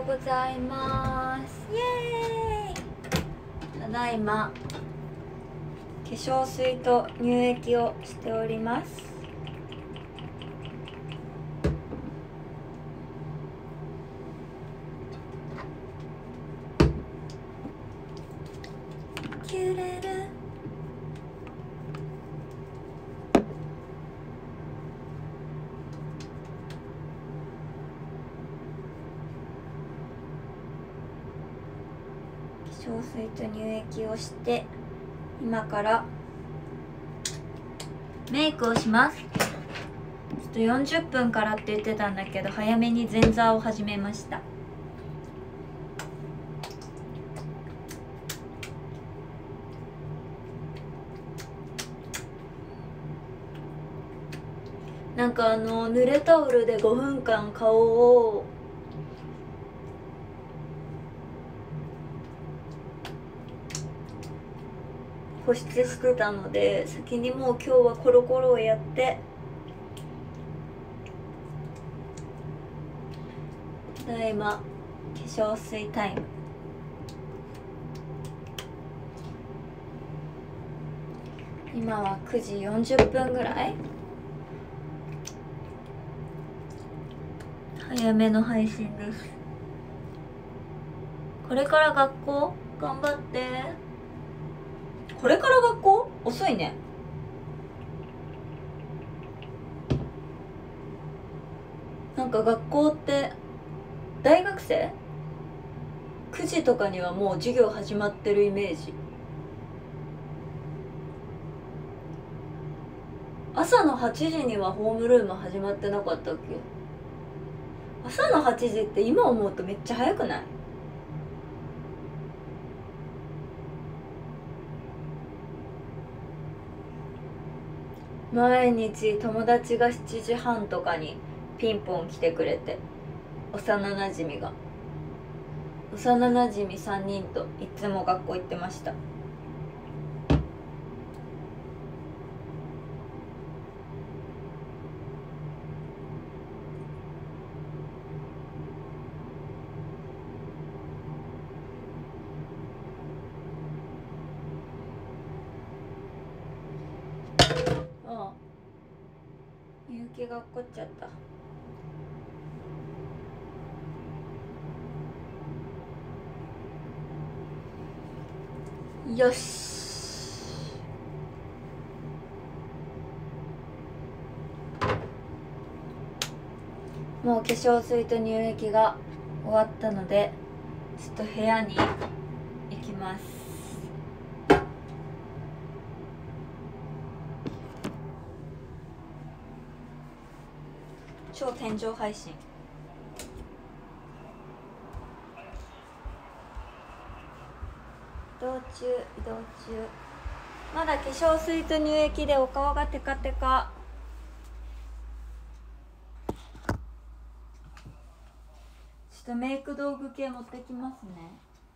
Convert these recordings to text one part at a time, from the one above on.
ございます。イエーイ。ただいま化粧水と乳液をしております。キュレル化粧水と乳液をして今からメイクをします。ちょっと40分からって言ってたんだけど早めに前座を始めました。なんか濡れタオルで5分間顔を保湿してたので、先にもう今日はコロコロをやってただいま化粧水タイム。今は9時40分ぐらい。早めの配信です。これから学校頑張って。これから学校遅いね。なんか学校って大学生9時とかにはもう授業始まってるイメージ。朝の8時にはホームルーム始まってなかったっけ。朝の8時って今思うとめっちゃ早くない？毎日友達が7時半とかにピンポン来てくれて、幼なじみ3人といつも学校行ってました。ああ、みゆきが怒っちゃった。よし、もう化粧水と乳液が終わったのでちょっと部屋に行きます。超天井配信。移動中。まだ化粧水と乳液でお顔がテカテカ。ちょっとメイク道具系持ってきますね。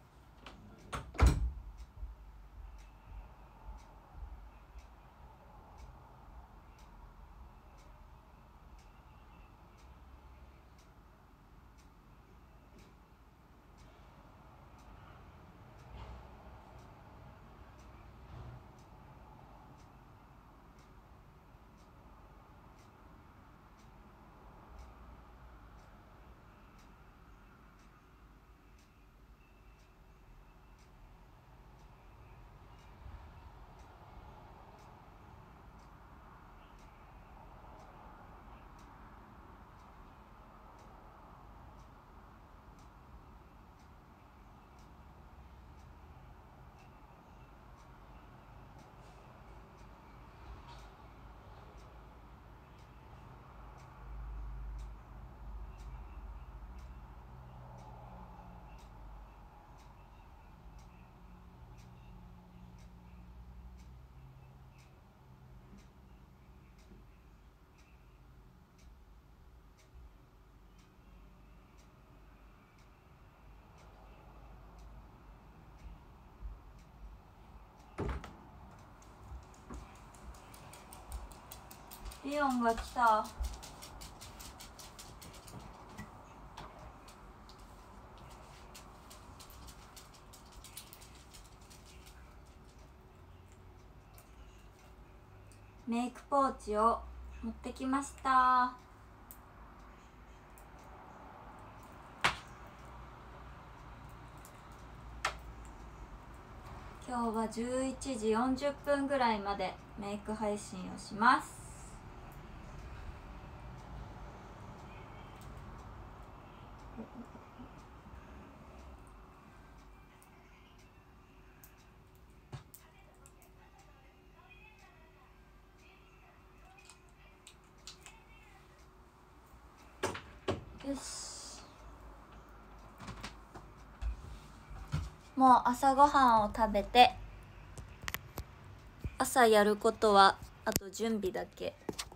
リオンが来た。 メイクポーチを持ってきました。今日は11時40分ぐらいまでメイク配信をします。よし、もう朝ごはんを食べて、朝やることはあと準備だけ。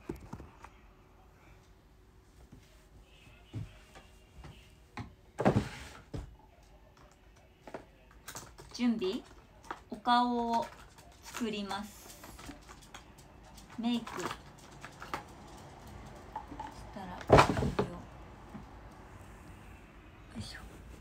準備、お顔を作ります。メイクしたらよいしょ。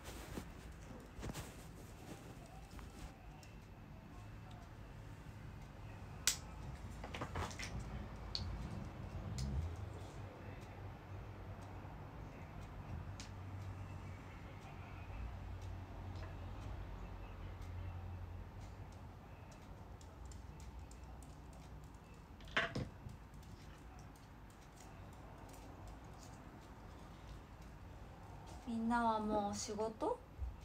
みんなはもう仕事？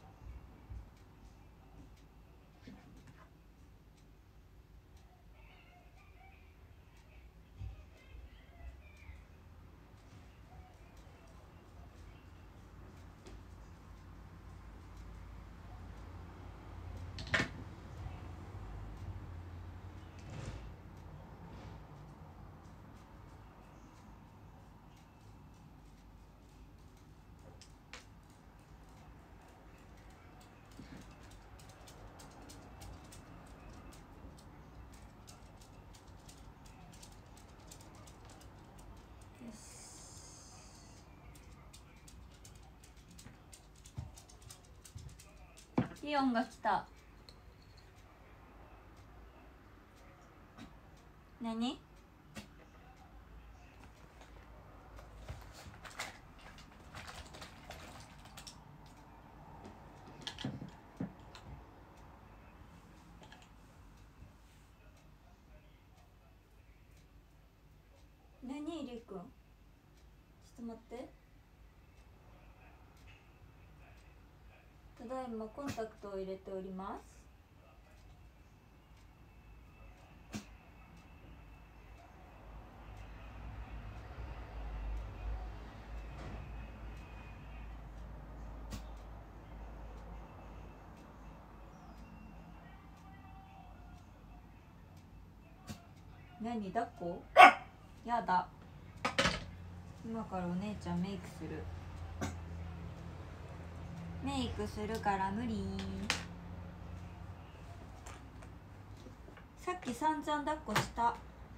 リオンが来た。何？何りくん、ちょっと待って。ただいまコンタクトを入れております。何、抱っこ？やだ。今からお姉ちゃんメイクする。メイクするから無理。さっき散々抱っこした。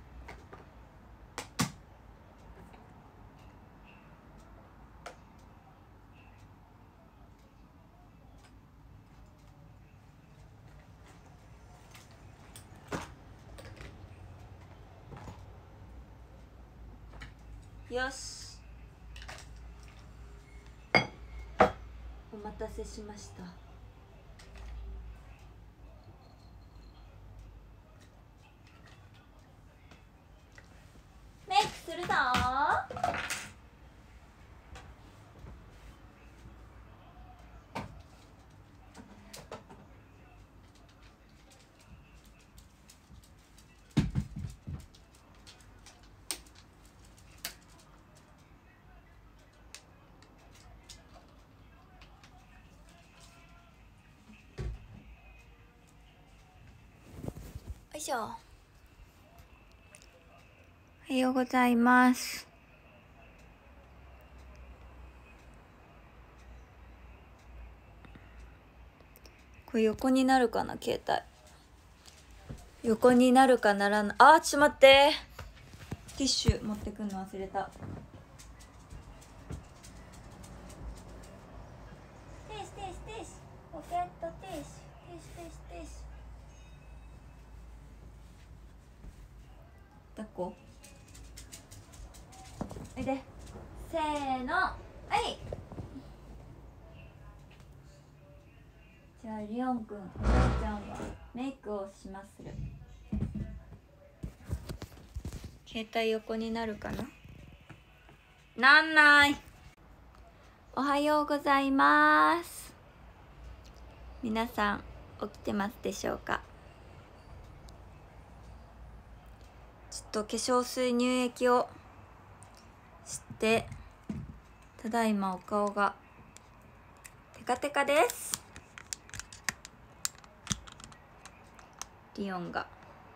よし、お待たせしました。メイクするぞよいしょ。おはようございます。これ横になるかな、携帯。横になるかならない。あ、ちょっと待って。ティッシュ持ってくんの忘れた。ティッシュティッシュティッシュ、ポケットティッシュティッシュティッシュティッシュ。 抱っこおいで、せーの、はい。じゃあリオンくん、お姉ちゃんはメイクをしまする。携帯横になるかな、なんない。おはようございます。皆さん起きてますでしょうか。ちょっと化粧水乳液をしてただいまお顔がテカテカです。リオンくんこ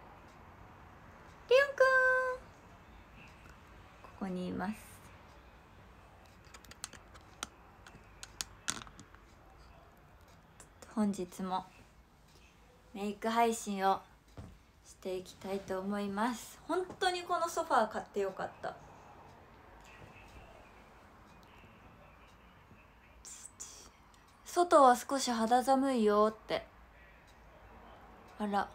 こにいます。本日もメイク配信をしていきたいと思います。本当にこのソファー買ってよかった。外は少し肌寒いよって。あら、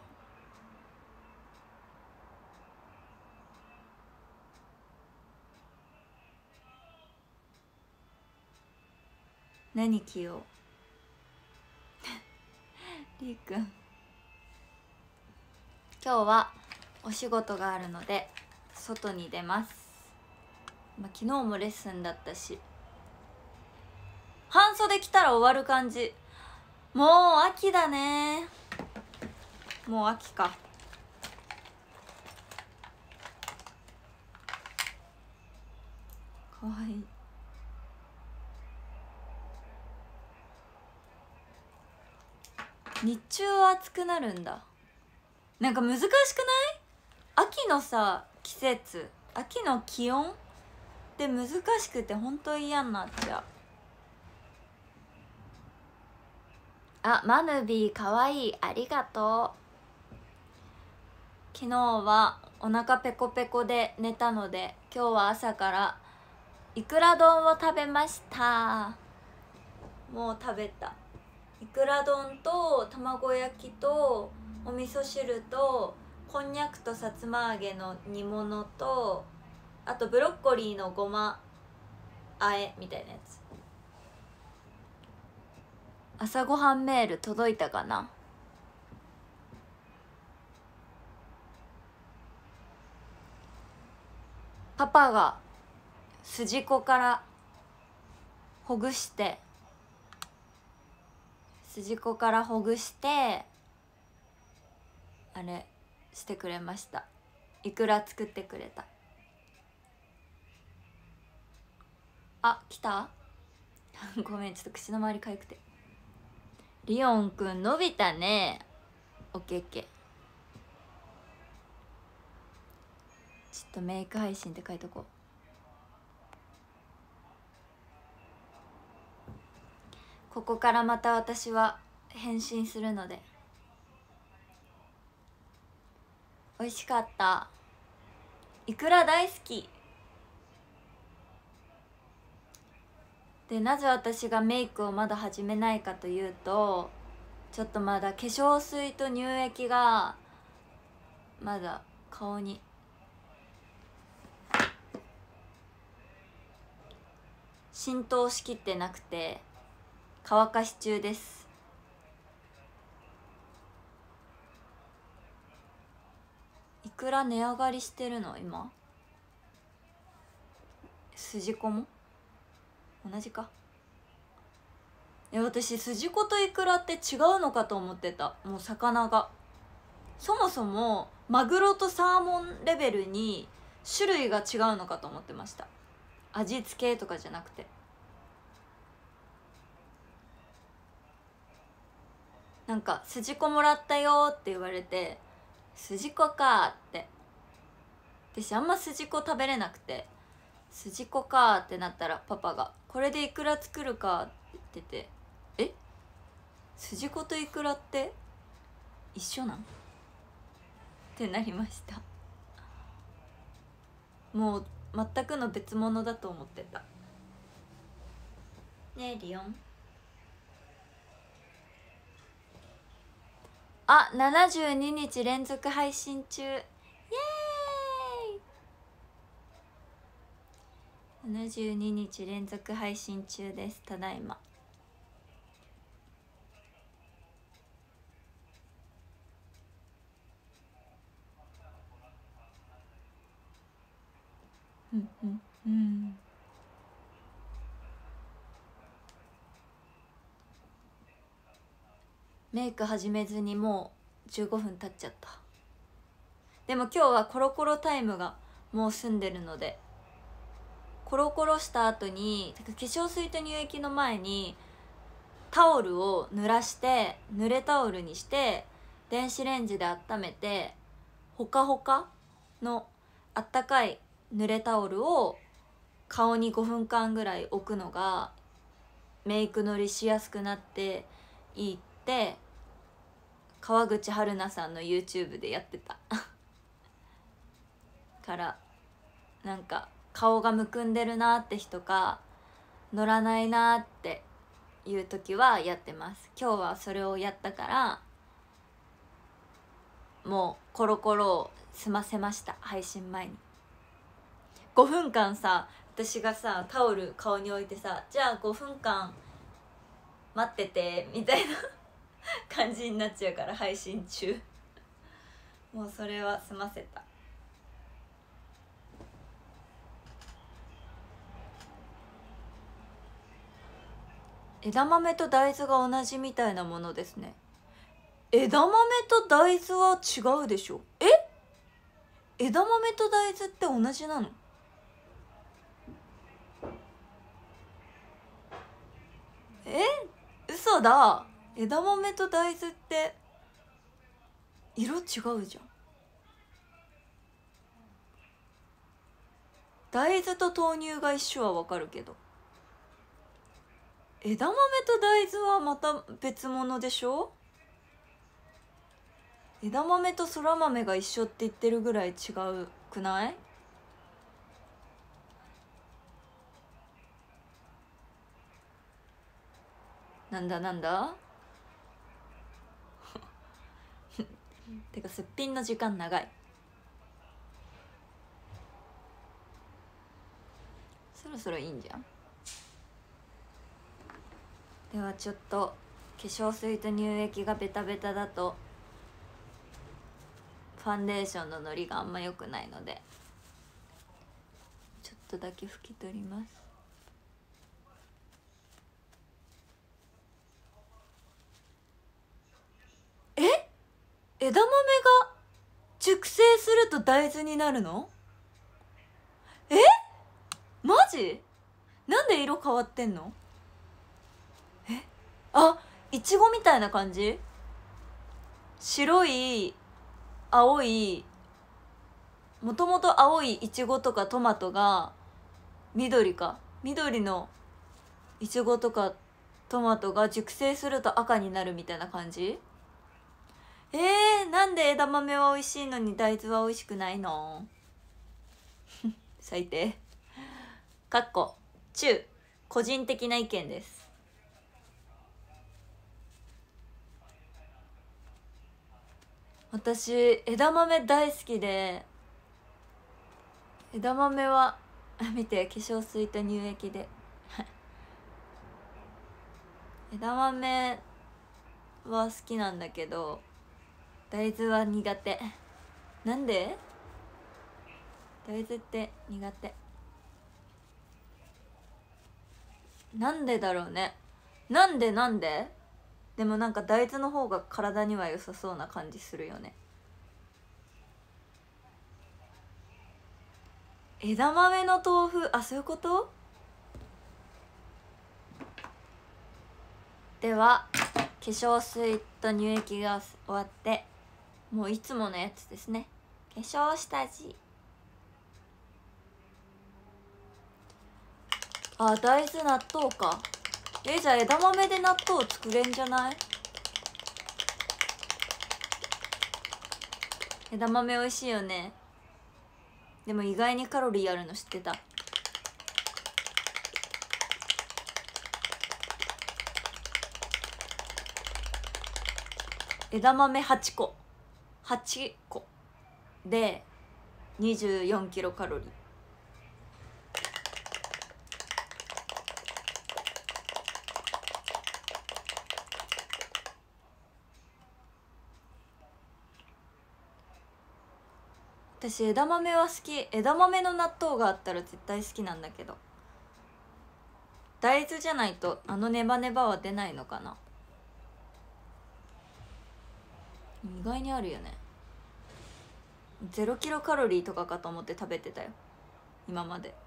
何着ようりーくん、今日はお仕事があるので外に出ます。昨日もレッスンだったし、半袖着たら終わる感じ。もう秋だね。もう秋か。かわいい。日中は暑くなるんだ。なんか難しくない？秋のさ、季節、秋の気温って難しくて本当嫌になっちゃう。あ、マヌビーかわいい、ありがとう。昨日はお腹ペコペコで寝たので、今日は朝からいくら丼を食べました。もう食べた。いくら丼と卵焼きとお味噌汁とこんにゃくとさつま揚げの煮物と、あとブロッコリーのごまあえみたいなやつ。朝ごはんメール届いたかな。パパが筋子からほぐして、筋子からほぐしてあれしてくれました。いくら作ってくれた。あ、来たごめん、ちょっと口の周りかゆくて。リオンくん伸びたね。おけけ。ちょっとメイク配信って書いとこう。ここからまた私は返信するので。美味しかった。いくら大好きで、なぜ私がメイクをまだ始めないかというと、ちょっとまだ化粧水と乳液がまだ顔に浸透しきってなくて乾かし中です。いくら値上がりしてるの今。筋子も同じか。私筋子とイクラって違うのかと思ってた。もう魚がそもそもマグロとサーモンレベルに種類が違うのかと思ってました。味付けとかじゃなくて。なんか筋子もらったよって言われて、筋子かって私あんま筋子食べれなくて、筋子かってなったらパパがこれでイクラ作るかって言ってて、え、筋子とイクラって一緒なんってなりました。もう全くの別物だと思ってた。ねえリオン。あ、72日連続配信中。イエーイ。 72日連続配信中です。ただいま。うんうんうん。メイク始めずにもう15分経っちゃった。でも今日はコロコロタイムがもう済んでるので、コロコロした後に化粧水と乳液の前にタオルを濡らして、濡れタオルにして電子レンジで温めて、ほかほかのあったかい濡れタオルを顔に5分間ぐらい置くのがメイクのりしやすくなっていいって川口春奈さんの YouTube でやってたからなんか顔がむくんでるなって人か乗らないなっていう時はやってます。今日はそれをやったからもうコロコロを済ませました。配信前に5分間さ、私がさタオル顔に置いてさ、じゃあ5分間待っててみたいな感じになっちゃうから、配信中もうそれは済ませた。枝豆と大豆が同じみたいなものですね。枝豆と大豆は違うでしょ。枝豆と大豆って同じなの？嘘だ。枝豆と大豆って色違うじゃん。大豆と豆乳が一緒はわかるけど、枝豆と大豆はまた別物でしょ。枝豆とそら豆が一緒って言ってるぐらい違うくない？なんだなんだてかすっぴんの時間長い。そろそろいいんじゃん。ではちょっと化粧水と乳液がベタベタだとファンデーションののりがあんま良くないのでちょっとだけ拭き取ります。枝豆が熟成すると大豆になるの？マジ？なんで色変わってんの？あ、いちごみたいな感じ？白い、青い、もともと青いいちごとかトマトが緑のいちごとかトマトが熟成すると赤になるみたいな感じ？なんで枝豆は美味しいのに大豆は美味しくないの？最低。かっこ中個人的な意見です。私枝豆大好きで、枝豆は見て、化粧水と乳液で枝豆は好きなんだけど大豆は苦手。なんで？大豆って苦手。なんでだろうね。なんででもなんか大豆の方が体には良さそうな感じするよね。枝豆の豆腐、あ、そういうこと？では化粧水と乳液が終わって、もういつものやつですね。化粧下地。あ、大豆納豆か。じゃあ枝豆で納豆作れんじゃない？枝豆美味しいよね。でも意外にカロリーあるの知ってた？枝豆8個で24キロカロリー。 私枝豆は好き。枝豆の納豆があったら絶対好きなんだけど、大豆じゃないとあのネバネバは出ないのかな。意外にあるよね。0キロカロリーとかかと思って食べてたよ今まで。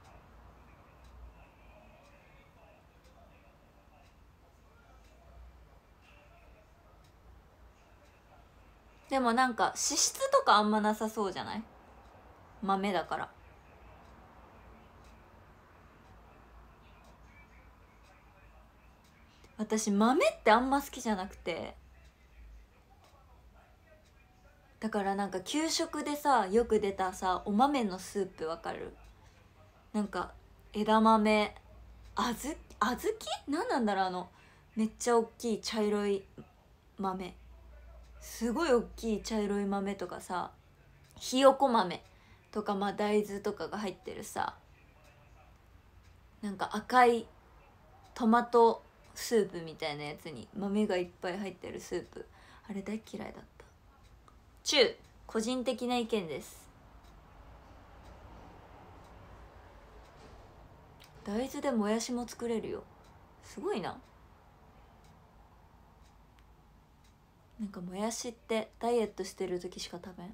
でもなんか脂質とかあんまなさそうじゃない？豆だから。私豆ってあんま好きじゃなくて、だからなんか給食でさよく出たさお豆のスープわかる？なんか枝豆、小豆何なんだろう、めっちゃ大きい茶色い豆、すごい大きい茶色い豆とかさ、ひよこ豆とか、まあ大豆とかが入ってるさ、なんか赤いトマトスープみたいなやつに豆がいっぱい入ってるスープ、あれ大嫌いだった。個人的な意見です。大豆でもやしも作れるよ、すごいな。なんかもやしってダイエットしてる時しか食べん。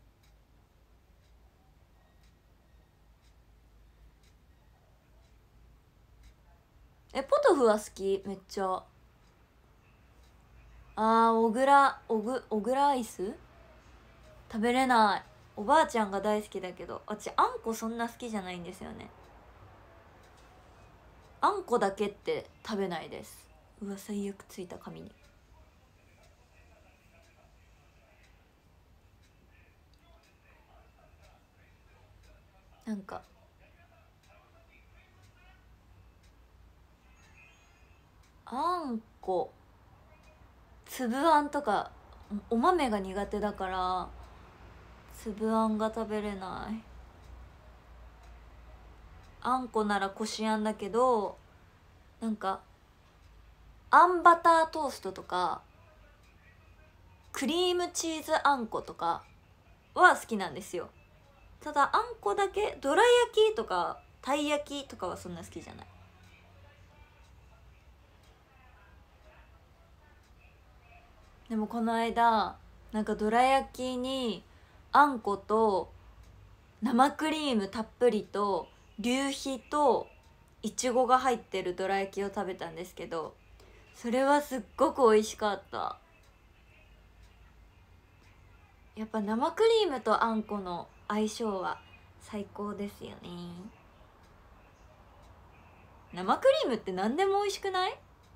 ポトフは好き、めっちゃ。小倉アイス食べれない。おばあちゃんが大好きだけど、私あんこそんな好きじゃないんですよね。あんこだけって食べないです。うわ最悪、ついた髪に。なんかあんこ、粒あんとかお豆が苦手だから粒あんが食べれない。あんこならこしあんだけど、なんかあんバタートーストとかクリームチーズあんことかは好きなんですよ。ただあんこだけ、どら焼きとかたい焼きとかはそんな好きじゃない。でもこの間なんかどら焼きにあんこと生クリームたっぷりと求肥といちごが入ってるどら焼きを食べたんですけど、それはすっごく美味しかった。やっぱ生クリームとあんこの相性は最高ですよね。生クリームって何でも美味しくない？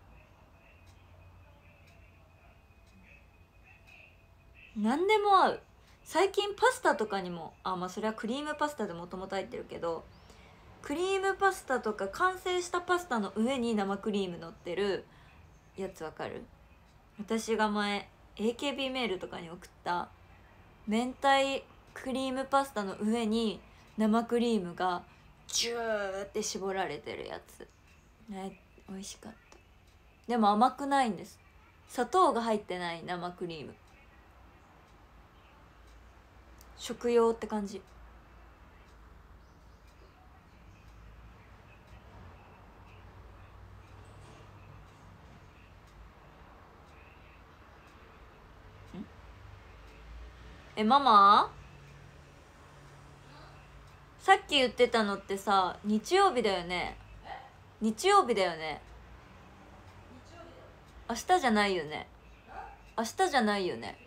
何でも合う。最近パスタとかにも、まあそれはクリームパスタでもともと入ってるけど、クリームパスタとか完成したパスタの上に生クリーム乗ってるやつわかる？私が前 AKB メールとかに送った明太クリームパスタの上に生クリームがジューって絞られてるやつね、美味しかった。でも甘くないんです。砂糖が入ってない生クリーム、食用って感じ。ママ、さっき言ってたのってさ日曜日だよね？日曜日だよね？明日じゃないよね？明日じゃないよね？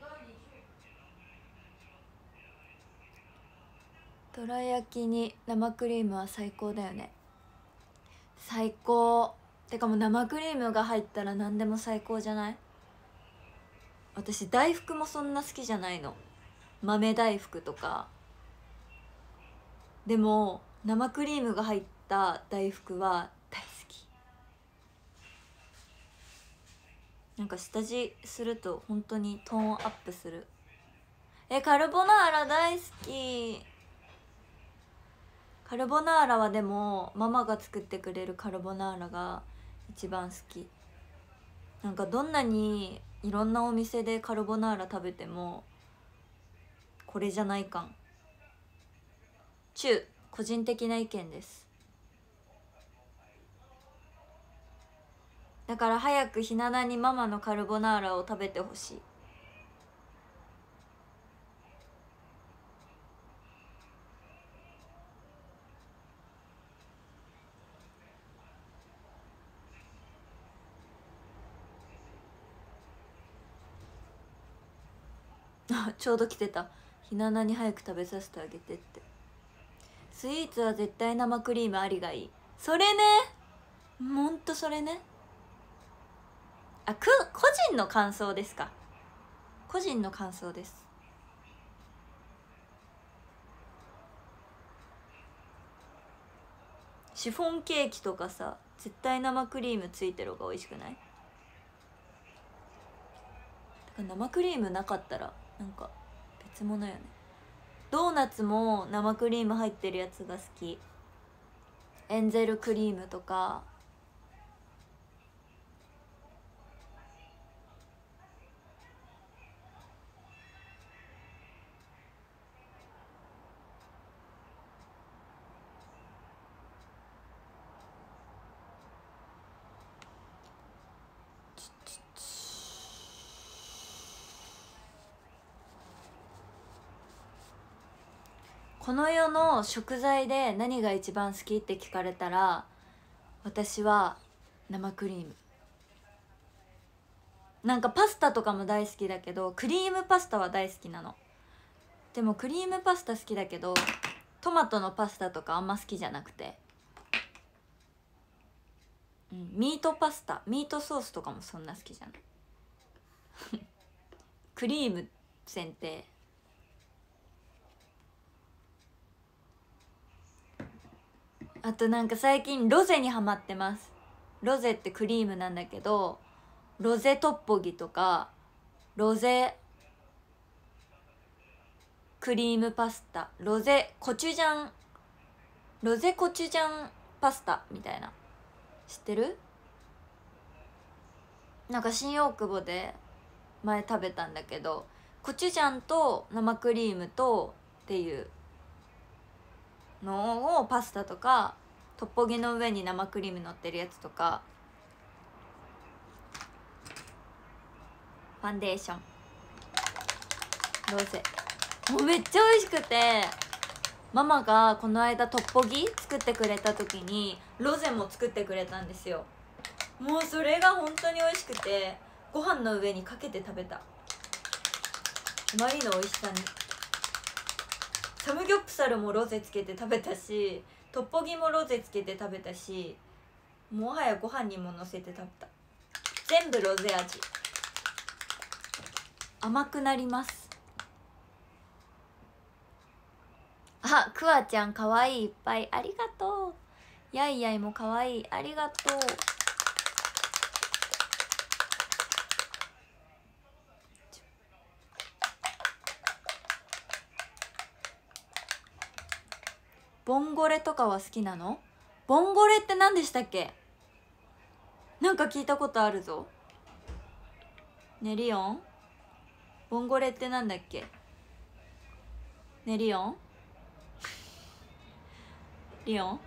どら焼きに生クリームは最高だよね。最高。てかもう生クリームが入ったら何でも最高じゃない？私大福もそんな好きじゃないの、豆大福とか。でも生クリームが入った大福は大好き。なんか下地すると本当にトーンアップする。カルボナーラ大好き。カルボナーラはでもママが作ってくれるカルボナーラが一番好き。なんかどんなにいろんなお店でカルボナーラ食べてもこれじゃない感。 中、個人的な意見です。だから早くひななにママのカルボナーラを食べてほしい。あ、ちょうど来てた。ひななに早く食べさせてあげてって。スイーツは絶対生クリームありがいい。それね、ほんとそれね。あ、個人の感想ですか。個人の感想です。シフォンケーキとかさ、絶対生クリームついてる方が美味しくない？だから生クリームなかったらなんか別物よね。ドーナツも生クリーム入ってるやつが好き。エンゼルクリームとか。この世の食材で何が一番好きって聞かれたら、私は生クリーム。なんかパスタとかも大好きだけど、クリームパスタは大好きなの。でもクリームパスタ好きだけど、トマトのパスタとかあんま好きじゃなくて、ミートパスタ、ミートソースとかもそんな好きじゃないクリーム選定。あとなんか最近ロゼにハマってます。ロゼってクリームなんだけど、ロゼトッポギとかロゼクリームパスタ、ロゼコチュジャンパスタみたいな、知ってる？なんか新大久保で前食べたんだけど、コチュジャンと生クリームとっていうのをパスタとか、トッポギの上に生クリーム乗ってるやつとか、ファンデーション、ロゼ、もうめっちゃ美味しくて、ママがこの間トッポギ作ってくれた時にロゼも作ってくれたんですよ。もうそれが本当に美味しくて、ご飯の上にかけて食べた。あまりの美味しさに。サムギョプサルもロゼつけて食べたし、トッポギもロゼつけて食べたし、もはやご飯にものせて食べた。全部ロゼ味。甘くなります。あ、クワちゃんかわいい、いっぱいありがとう。やいやいもかわいい、ありがとう。ボンゴレとかは好きなの？ボンゴレって何でしたっけ？なんか聞いたことあるぞ。ね、リオン？ボンゴレってなんだっけ？ね、リオン？リオン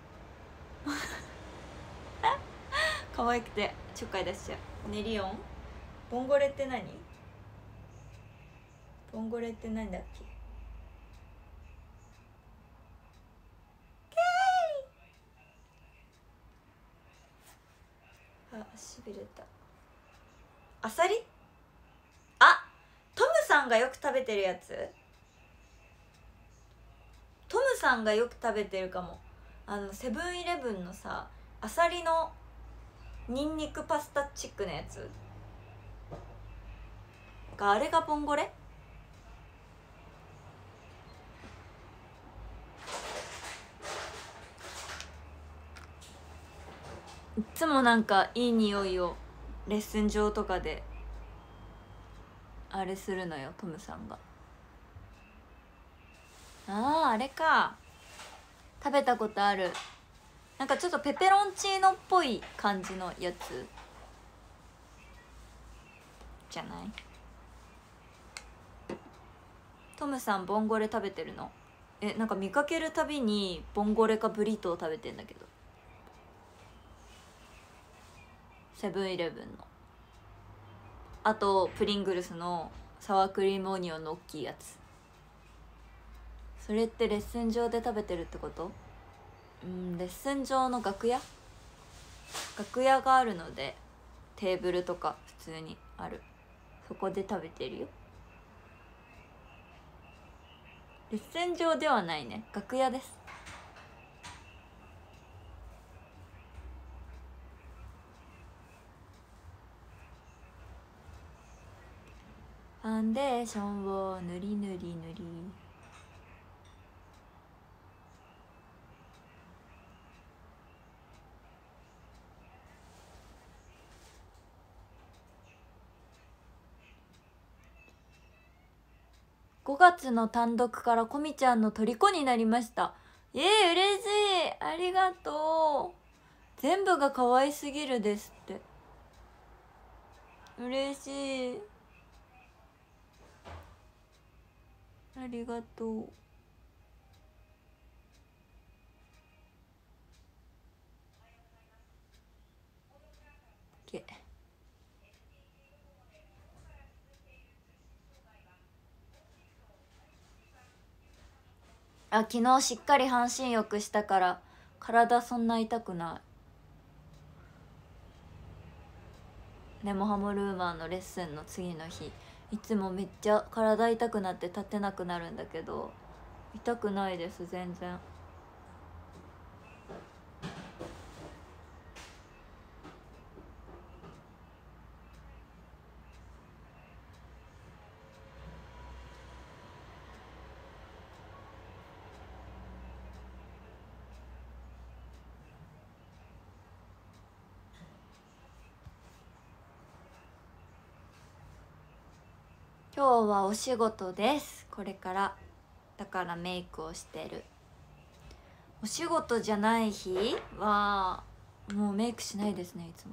可愛くてちょっかい出しちゃう。ね、リオン？ボンゴレって何？ボンゴレって何だっけ？あ、しびれた。あさり？あ、トムさんがよく食べてるやつ？トムさんがよく食べてるかも。セブンイレブンのさ、あさりのニンニクパスタチックなやつが、あれがボンゴレ？いつもなんかいい匂いをレッスン上とかであれするのよ、トムさんが。ああ、あれか。食べたことある。なんかちょっとペペロンチーノっぽい感じのやつじゃない？トムさんボンゴレ食べてるの？ なんか見かけるたびにボンゴレかブリトーを食べてんだけど、セブンイレブンの。あとプリングルスのサワークリームオニオンの大きいやつ。それってレッスン上で食べてるってこと？レッスン上の楽屋があるので、テーブルとか普通にある、そこで食べてるよ。レッスン上ではないね、楽屋です。ファンデーションを塗り塗り塗り。5月の単独からコミちゃんの虜になりました。嬉しい、ありがとう。全部が可愛すぎるですって。嬉しい、ありがとう。昨日しっかり半身浴したから体そんな痛くない。ネモハモルーマンのレッスンの次の日、いつもめっちゃ体痛くなって立てなくなるんだけど、痛くないです、全然。今日はお仕事です、これから。だからメイクをしてる。お仕事じゃない日はもうメイクしないですね、いつも。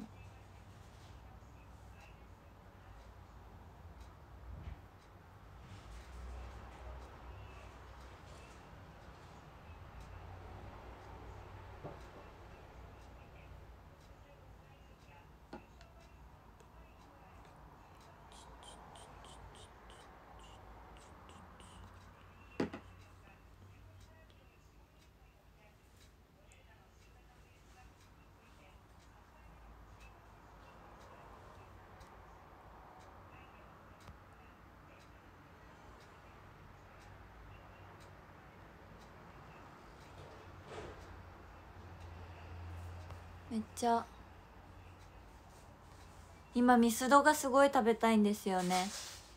めっちゃ今ミスドがすごい食べたいんですよね。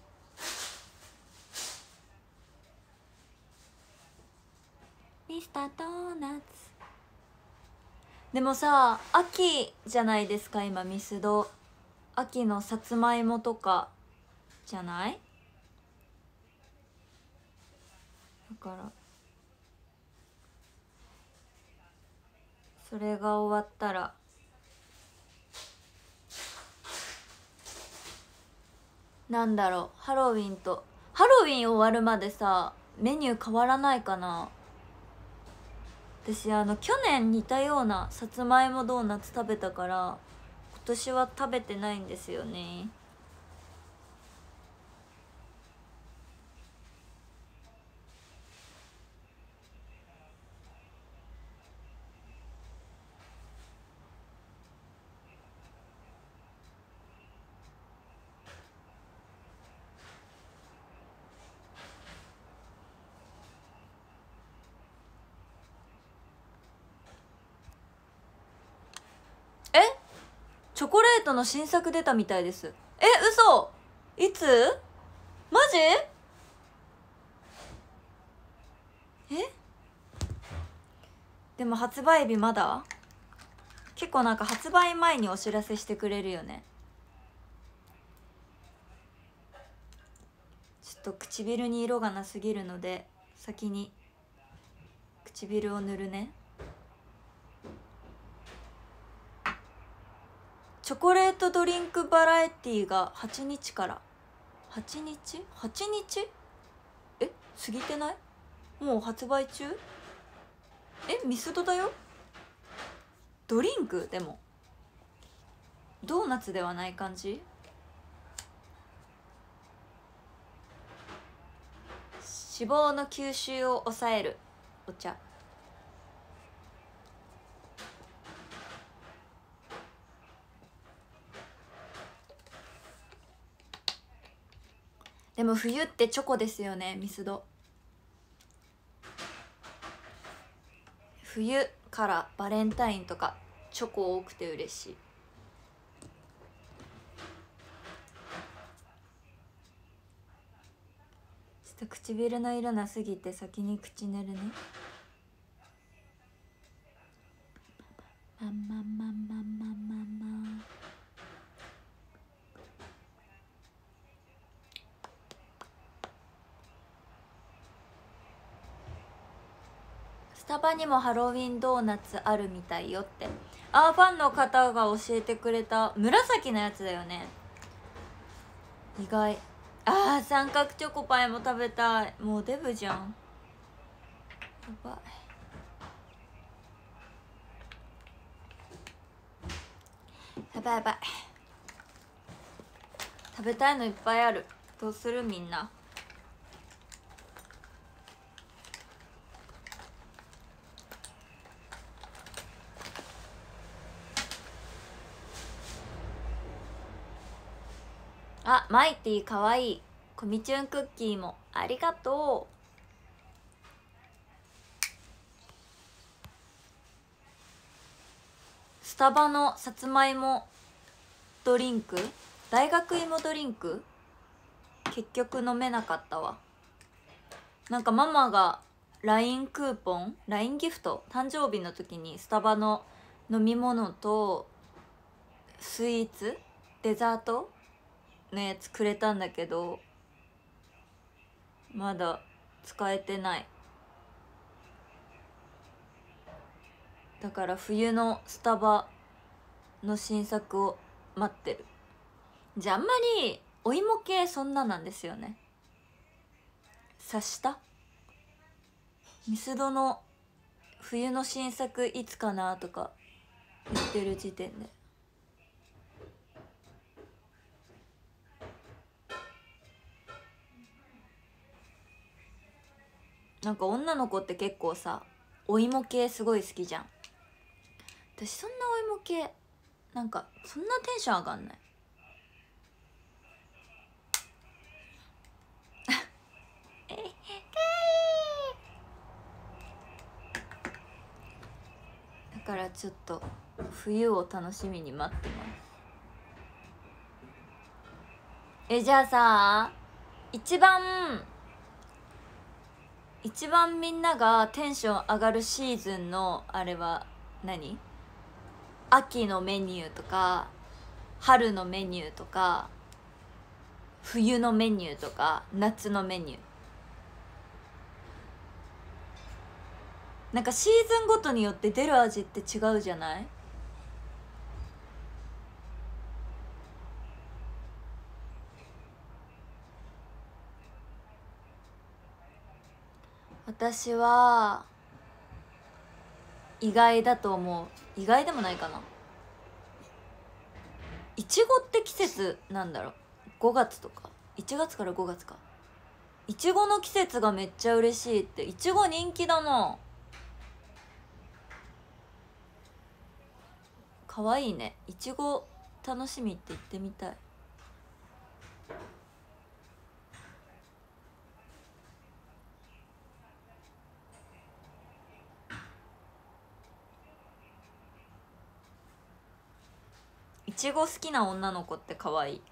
ミスタードーナツ。でもさ、秋じゃないですか今ミスド。秋のさつまいもとかじゃない？だからそれが終わったらなんだろう、ハロウィン終わるまでさメニュー変わらないかな。私去年似たようなさつまいもドーナツ食べたから今年は食べてないんですよね。チョコレートの新作出たみたいです。嘘、いつ？マジ？でも発売日まだ？結構なんか発売前にお知らせしてくれるよね。ちょっと唇に色がなすぎるので先に唇を塗るね。チョコレートドリンクバラエティが8日から。8日過ぎてない？ もう発売中？ミスドだよ。ドリンクでもドーナツではない感じ。脂肪の吸収を抑えるお茶。でも冬ってチョコですよね、ミスド。冬からバレンタインとかチョコ多くて嬉しい。ちょっと唇の色なすぎて先に口塗るね。まんまんまんまんまんまんまん。スタバにもハロウィンドーナツあるみたいよって。ファンの方が教えてくれた。紫のやつだよね。意外。三角チョコパイも食べたい。もうデブじゃん。やばい。やばいやばい。食べたいのいっぱいある。どうするみんな。マイティかわいい。コミチュンクッキーもありがとう。スタバのさつまいもドリンク、大学芋ドリンク結局飲めなかったわ。なんかママが LINE クーポン、 LINE ギフト、誕生日の時にスタバの飲み物とスイーツ、デザートのやつくれたんだけど、まだ使えてない。だから冬のスタバの新作を待ってる。じゃあ、あんまりお芋系そんななんですよね。察した？ミスドの冬の新作いつかなとか言ってる時点で。なんか女の子って結構さ、お芋系すごい好きじゃん。私そんなお芋系なんかそんなテンション上がんない。だからちょっと冬を楽しみに待ってます。じゃあさ、一番みんながテンション上がるシーズンのあれは何？秋のメニューとか春のメニューとか冬のメニューとか夏のメニュー、なんかシーズンごとによって出る味って違うじゃない？私は意外だと思う。意外でもないかな。いちごって季節なんだろう。5月とか1月から5月か。いちごの季節がめっちゃ嬉しいって。いちご人気だな。かわいいね。いちご楽しみって言ってみたい。いちご好きな女の子ってかわいい。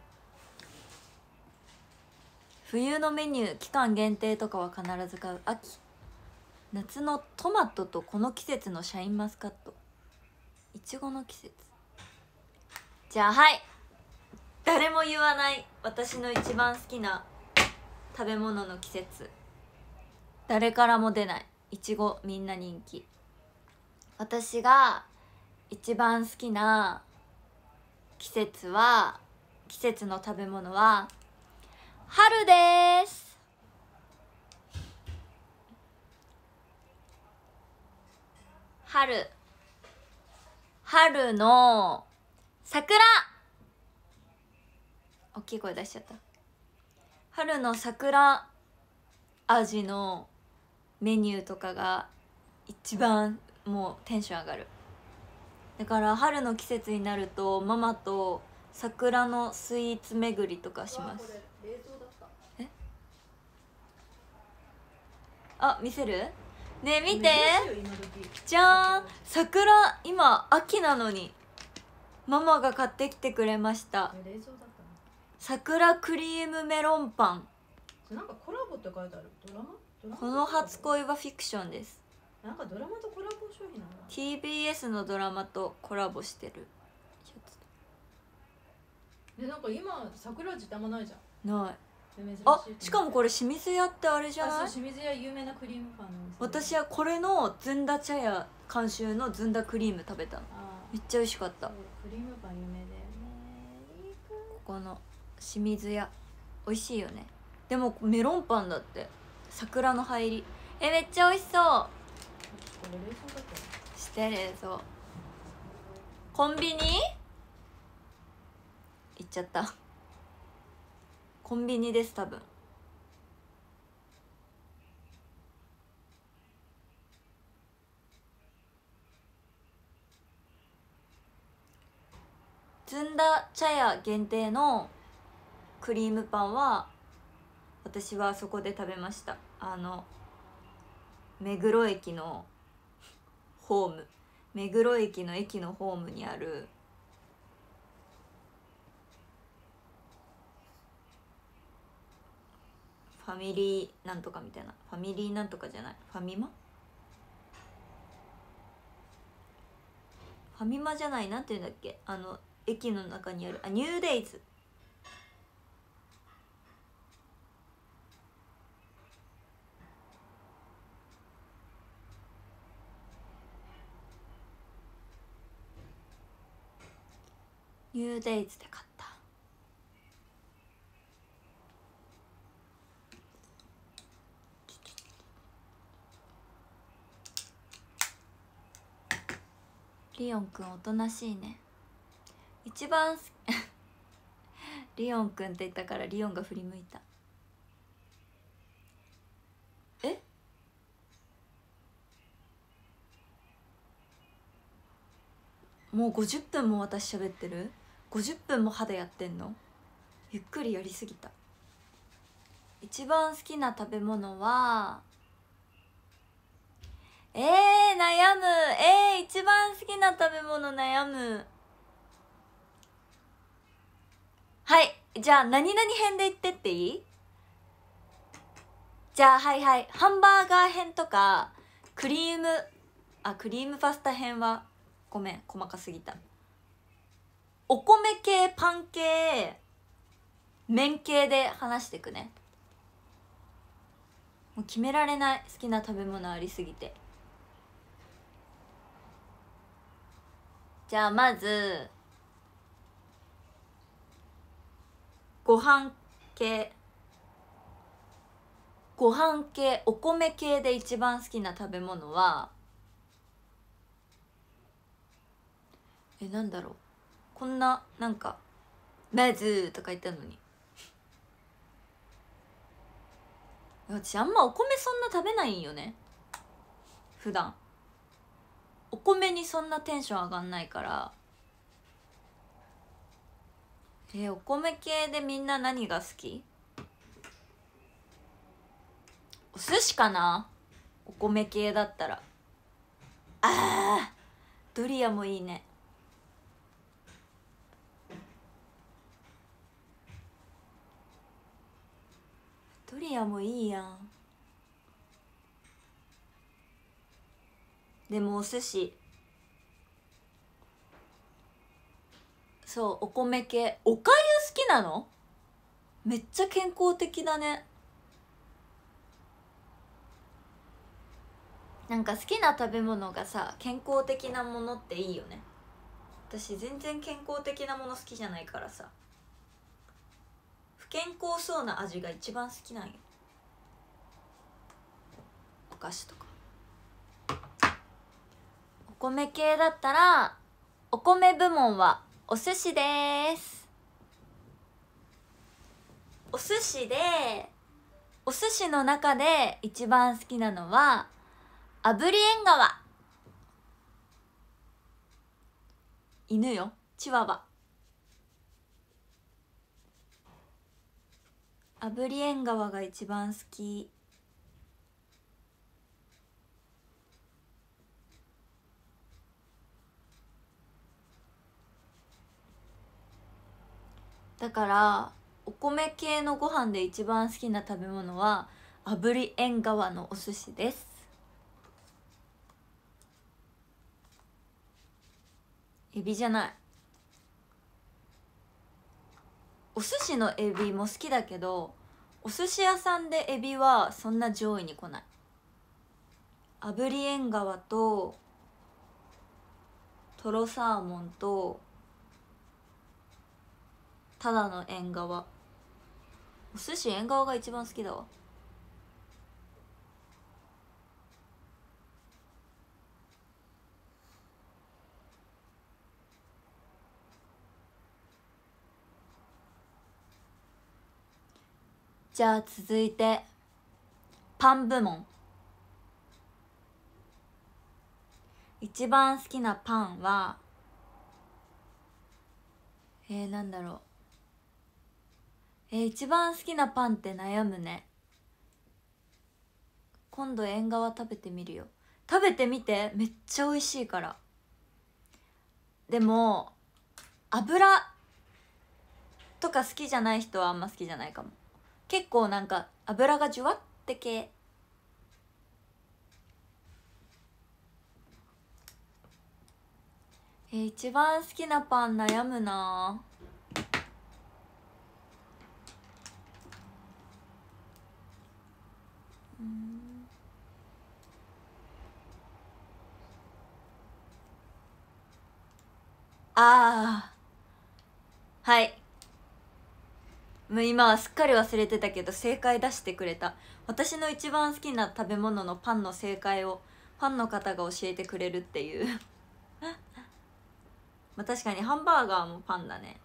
冬のメニュー期間限定とかは必ず買う。秋、夏のトマトとこの季節のシャインマスカット。いちごの季節。じゃあ、はい、誰も言わない私の一番好きな食べ物の季節。誰からも出ないいちご、みんな人気。私が一番好きな季節の食べ物は春です。 春の桜、大きい声出しちゃった。春の桜味のメニューとかが一番もうテンション上がる。だから春の季節になるとママと桜のスイーツ巡りとかします。え、あ、見せるねえ、見てじゃーん、桜。今秋なのにママが買ってきてくれました。桜クリームメロンパン。 なんかコラボって書いてある。ドラマ？ この初恋はフィクションです。 なんかドラマとコラボ商品なんだ。 TBS のドラマとコラボしてるで、なんか今桜味ってあんまないじゃん。 ない。あ、しかもこれ清水屋ってあれじゃない？ 清水屋有名なクリームパンなんです。 私はこれのずんだ茶屋監修のずんだクリーム食べたの。めっちゃ美味しかった。 クリームパン有名だよね。 ここの清水屋美味しいよね。でもメロンパンだって。桜の入り、めっちゃ美味しそう。 これ冷蔵だったして冷蔵。コンビニ行っちゃった。コンビニです多分。ずんだ茶屋限定のクリームパンは私はそこで食べました。目黒駅のホーム、目黒駅の駅のホームにあるファミリーなんとかみたいな、ファミリーなんとかじゃない、ファミマ、ファミマじゃない、なんていうんだっけ、駅の中にある、ニューデイズ。ニューデイズで買った。リオンくんおとなしいね。一番リオンくんって言ったからリオンが振り向いた。え、もう50分も私喋ってる。50分も肌やってんの。ゆっくりやりすぎた。一番好きな食べ物は悩む。一番好きな食べ物悩む。はい、じゃあ何々編で言ってっていい？じゃあはいはい、ハンバーガー編とかクリームパスタ編はごめん細かすぎた。お米系、パン系、麺系で話してくね。もう決められない、好きな食べ物ありすぎて。じゃあまずご飯系、お米系で一番好きな食べ物はなんだろう。こんななんか「まず」とか言ったのに、私あんまお米そんな食べないんよね普段。お米にそんなテンション上がんないから。お米系でみんな何が好き？お寿司かな。お米系だったらドリアもいいね。ドリアもいいやん。でもお寿司、そう、お米系。おかゆ好きなの？めっちゃ健康的だね。なんか好きな食べ物がさ、健康的なものっていいよね。私全然健康的なもの好きじゃないからさ、不健康そうな味が一番好きなんよ。お菓子とか。お米系だったらお米部門はお寿司です。お寿司でお寿司の中で一番好きなのは炙りえんがわ。犬よ、チワワ。炙りえんがわが一番好き。だからお米系のご飯で一番好きな食べ物は炙りえんがわのお寿司です。エビじゃない。お寿司のエビも好きだけど、お寿司屋さんでエビはそんな上位に来ない。炙りえんがわととろサーモンとただのえんがわ。お寿司えんがわが一番好きだわ。じゃあ続いてパン部門。一番好きなパンはなんだろう。一番好きなパンって悩むね。今度えんがわ食べてみるよ。食べてみて、めっちゃ美味しいから。でも油とか好きじゃない人はあんま好きじゃないかも。結構なんか油がジュワって系。一番好きなパン悩むな。はい。もう今はすっかり忘れてたけど正解出してくれた。私の一番好きな食べ物のパンの正解をファンの方が教えてくれるっていうまあ確かにハンバーガーもパンだね。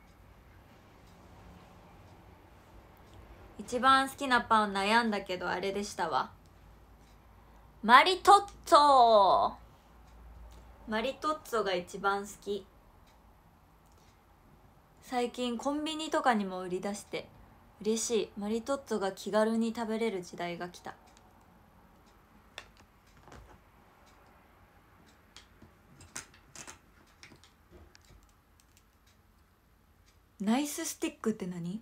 一番好きなパン悩んだけどあれでしたわ。マリトッツォ。マリトッツォが一番好き。最近コンビニとかにも売り出して嬉しい。マリトッツォが気軽に食べれる時代が来た。ナイススティックって何？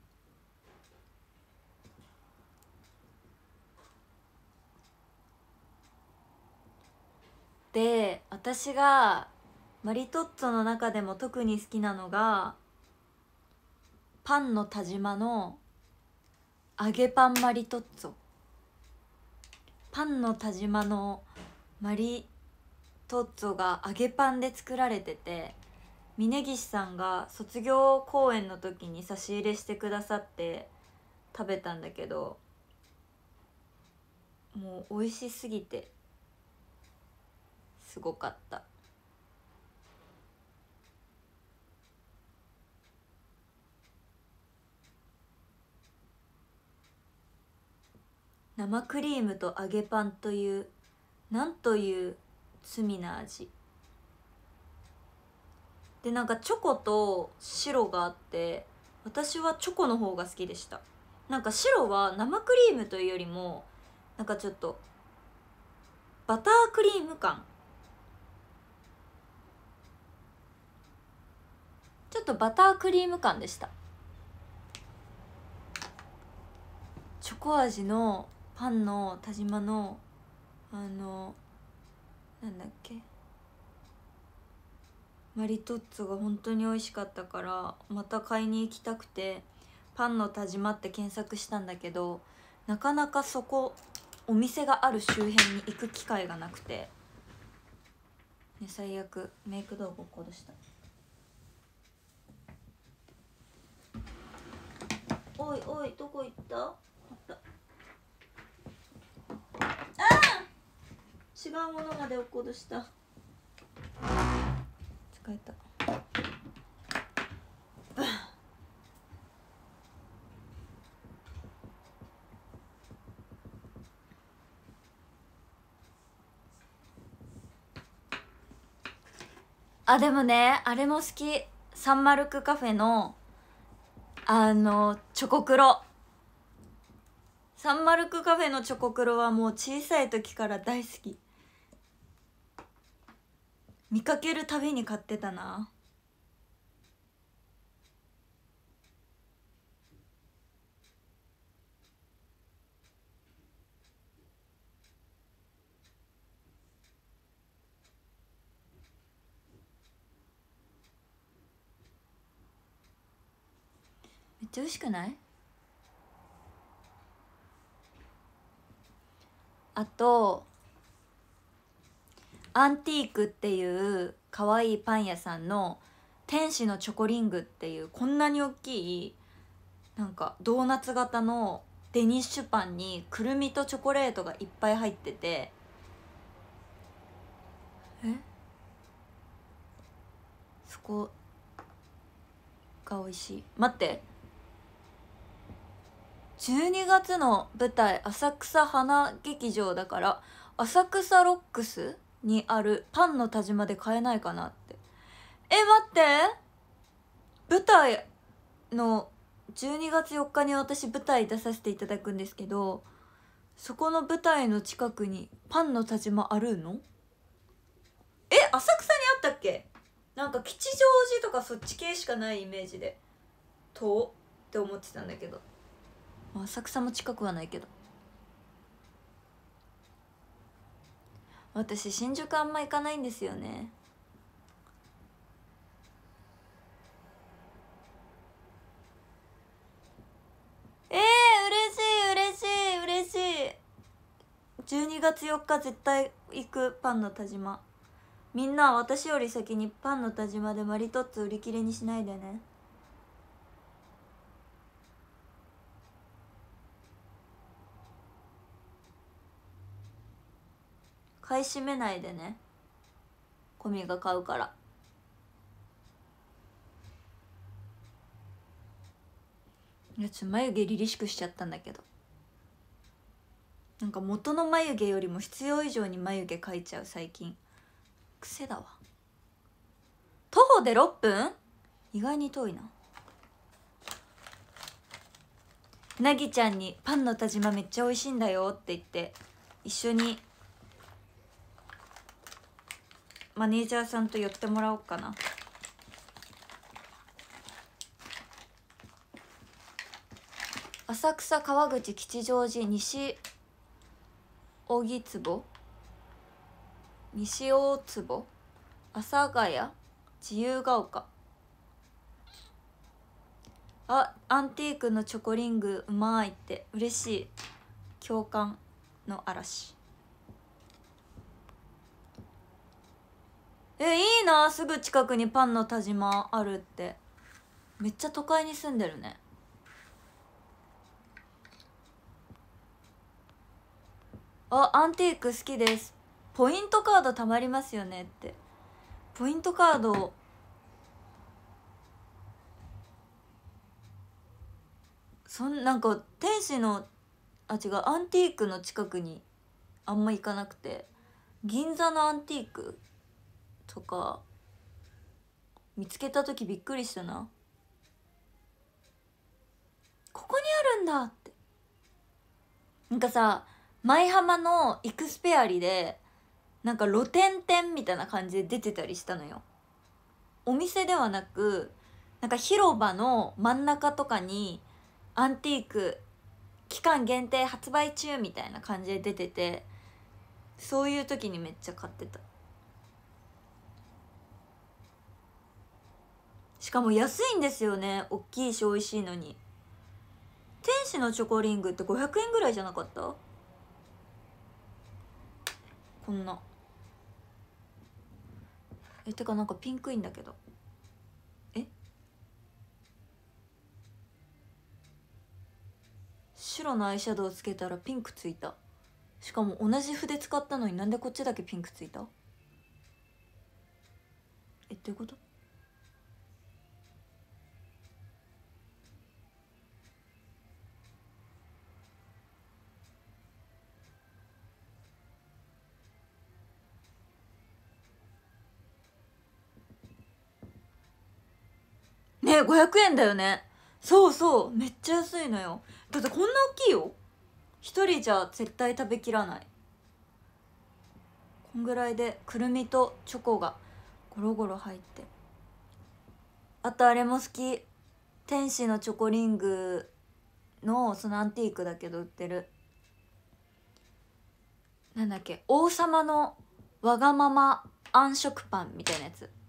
で、私がマリトッツォの中でも特に好きなのがパンの田島の揚げパンマリトッツォ。パンの田島のマリトッツォが揚げパンで作られてて、峯岸さんが卒業公演の時に差し入れしてくださって食べたんだけど、もう美味しすぎてすごかった。生クリームと揚げパンというなんという罪な味で、なんかチョコと白があって、私はチョコの方が好きでした。なんか白は生クリームというよりもなんかちょっとバタークリーム感、ちょっとバタークリーム感でした。チョコ味のパンの田島のなんだっけ、マリトッツォが本当に美味しかったからまた買いに行きたくてパンの田島って検索したんだけど、なかなかそこお店がある周辺に行く機会がなくて、ね、最悪。メイク道具を落っことした。おいおい、どこ行った？あった。ああ、違うものまで落っことした。 えた。あ、でもね、あれも好き。サンマルクカフェのチョコクロ。サンマルクカフェのチョコクロはもう小さい時から大好き。見かけるたびに買ってたな。めっちゃ美味しくない？あとアンティークっていう可愛いパン屋さんの天使のチョコリングっていうこんなに大きいなんかドーナツ型のデニッシュパンにくるみとチョコレートがいっぱい入ってて、そこが美味しい。待って、12月の舞台浅草花劇場だから浅草ロックスにあるパンの田島で買えないかなって。待って、舞台の12月4日に私舞台出させていただくんですけど、そこの舞台の近くにパンの田島あるの？浅草にあったっけ？なんか吉祥寺とかそっち系しかないイメージで遠って思ってたんだけど、浅草も近くはないけど。私新宿あんま行かないんですよね。嬉しい嬉しい嬉しい。12月4日絶対行く。パンの田島。みんな私より先にパンの田島でマリトッツォ売り切れにしないでね。買い占めないでね、コミが買うから。いや、眉毛凛々しくしちゃったんだけど、なんか元の眉毛よりも必要以上に眉毛描いちゃう最近。癖だわ。徒歩で6分？意外に遠いな。なぎちゃんにパンの田島めっちゃ美味しいんだよって言って一緒にマネージャーさんと寄ってもらおうかな。浅草、川口、吉祥寺、西荻窪、西大坪、阿佐ヶ谷、自由が丘。アンティークのチョコリングうまいって。嬉しい。共感の嵐。いいな、すぐ近くにパンの田島あるって。めっちゃ都会に住んでるね。アンティーク好きです。ポイントカードたまりますよねって。ポイントカードなんか天使の違う、アンティークの近くにあんま行かなくて、銀座のアンティークとか見つけた時びっくりしたな。ここにあるんだって。なんかさ、舞浜のイクスペアリでなんか露店店みたいな感じで出てたりしたのよ。お店ではなく、なんか広場の真ん中とかにアンティーク期間限定発売中みたいな感じで出てて、そういう時にめっちゃ買ってた。しかも安いんですよね。大きいし美味しいのに。天使のチョコリングって500円ぐらいじゃなかった？こんな。てかなんかピンクいんだけど。白のアイシャドウつけたらピンクついた。しかも同じ筆使ったのになんでこっちだけピンクついた？どどういうこと？ねえ500円だよね。そうそう、めっちゃ安いのよ。だってこんな大きいよ。一人じゃ絶対食べきらない。こんぐらいでくるみとチョコがゴロゴロ入って。あとあれも好き、天使のチョコリングのそのアンティークだけど売ってる、なんだっけ、王様のわがままあん食パンみたいなやつ。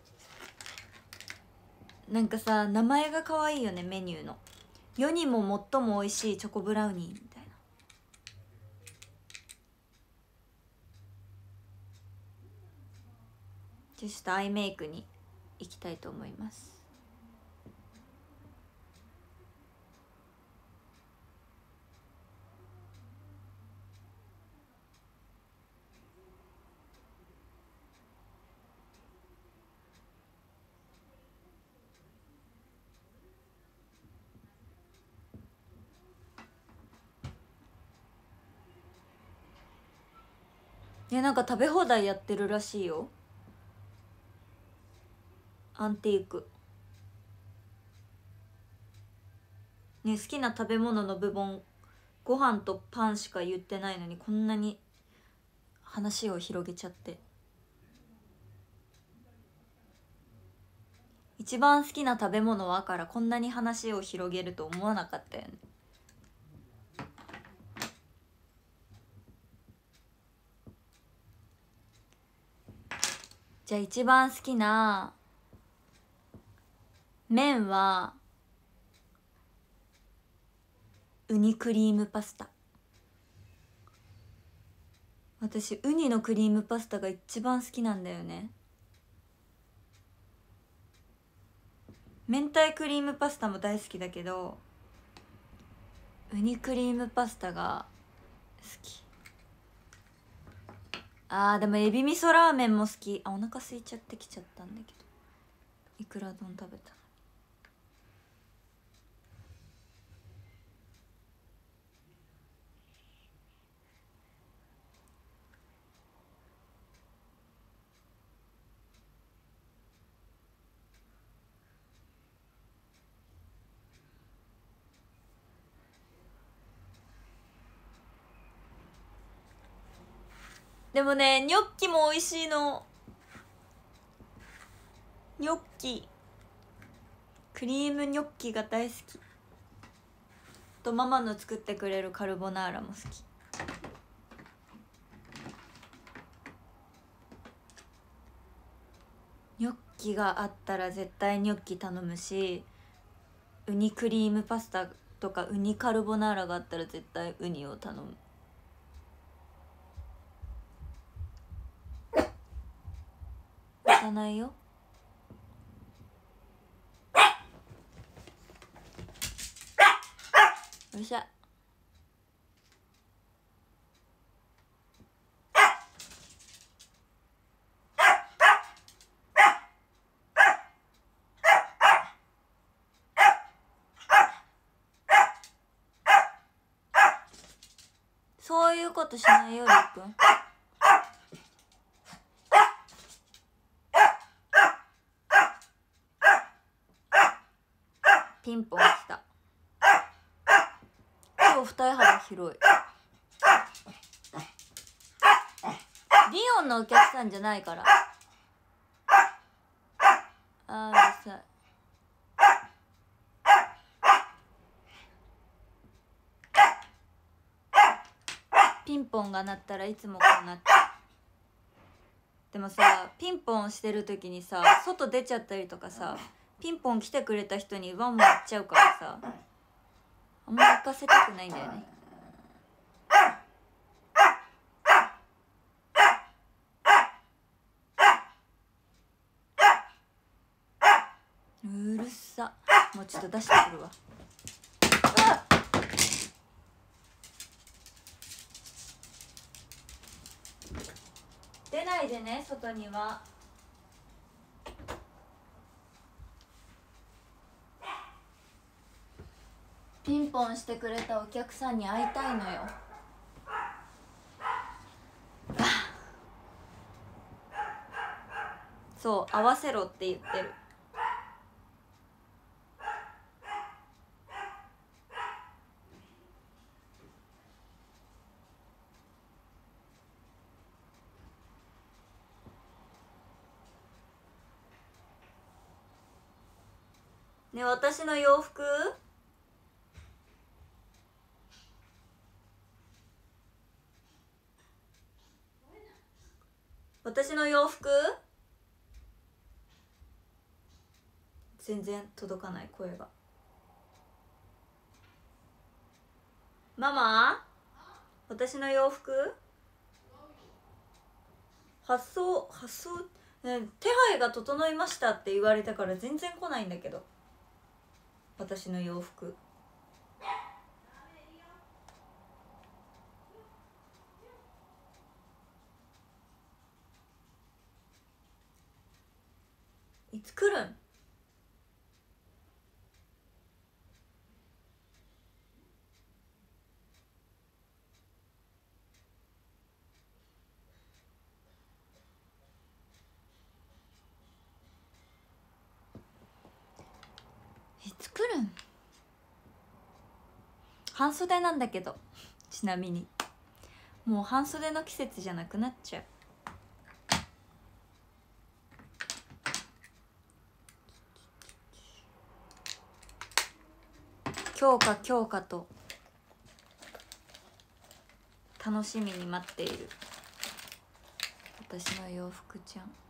なんかさ、名前が可愛いよね、メニューの。世にも最も美味しいチョコブラウニーみたいな。ちょっとアイメイクに行きたいと思います。なんか食べ放題やってるらしいよ、アンティーク。好きな食べ物の部門ご飯とパンしか言ってないのに、こんなに話を広げちゃって。一番好きな食べ物はからこんなに話を広げると思わなかったよね。じゃあ一番好きな麺はウニクリームパスタ。私ウニのクリームパスタが一番好きなんだよね。明太クリームパスタも大好きだけど、ウニクリームパスタが好き。でもエビ味噌ラーメンも好き。お腹空いちゃってきちゃったんだけど、いくら丼食べた。でもね、ニョッキも美味しいの。ニョッキ、クリームニョッキが大好き。とママの作ってくれるカルボナーラも好き。ニョッキがあったら絶対ニョッキ頼むし、ウニクリームパスタとかウニカルボナーラがあったら絶対ウニを頼む。押さないよ。よっしゃ。そういうことしないよ、りっくん。ピンポン来た。今日二重幅広い。リオンのお客さんじゃないから。うるさい。ピンポンが鳴ったらいつもこうなって。でもさ、ピンポンしてる時にさ、外出ちゃったりとかさ、ピンポン来てくれた人にワンワン言っちゃうからさ、あんま行かせたくないんだよね。うるさ。もうちょっと出してくるわ。出ないでね、外には。 ピンポンしてくれたお客さんに会いたいのよ。そう、合わせろって言ってる。ね、私の洋服全然届かない声が。ママ、私の洋服発送、ね、手配が整いましたって言われたから全然来ないんだけど。私の洋服いつ来るん？いつ来るん？半袖なんだけど、ちなみにもう半袖の季節じゃなくなっちゃう。強化と楽しみに待っている私の洋服ちゃん。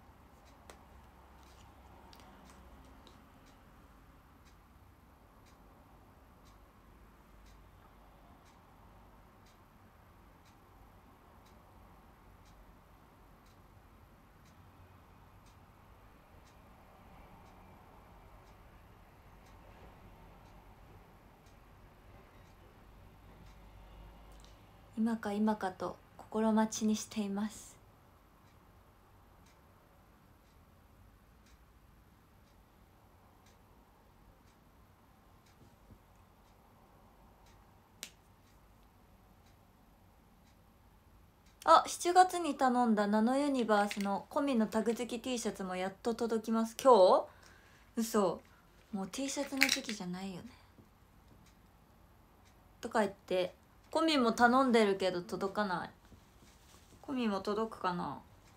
今かと心待ちにしています。あ、7月に頼んだナノユニバースのコミのタグ付き T シャツもやっと届きます。今日？嘘。もう T シャツの時期じゃないよね。とか言ってコミも頼んでるけど届かない。コミも届くかな。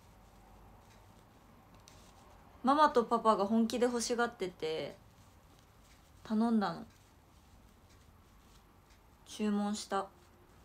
ママとパパが本気で欲しがってて頼んだの。注文した。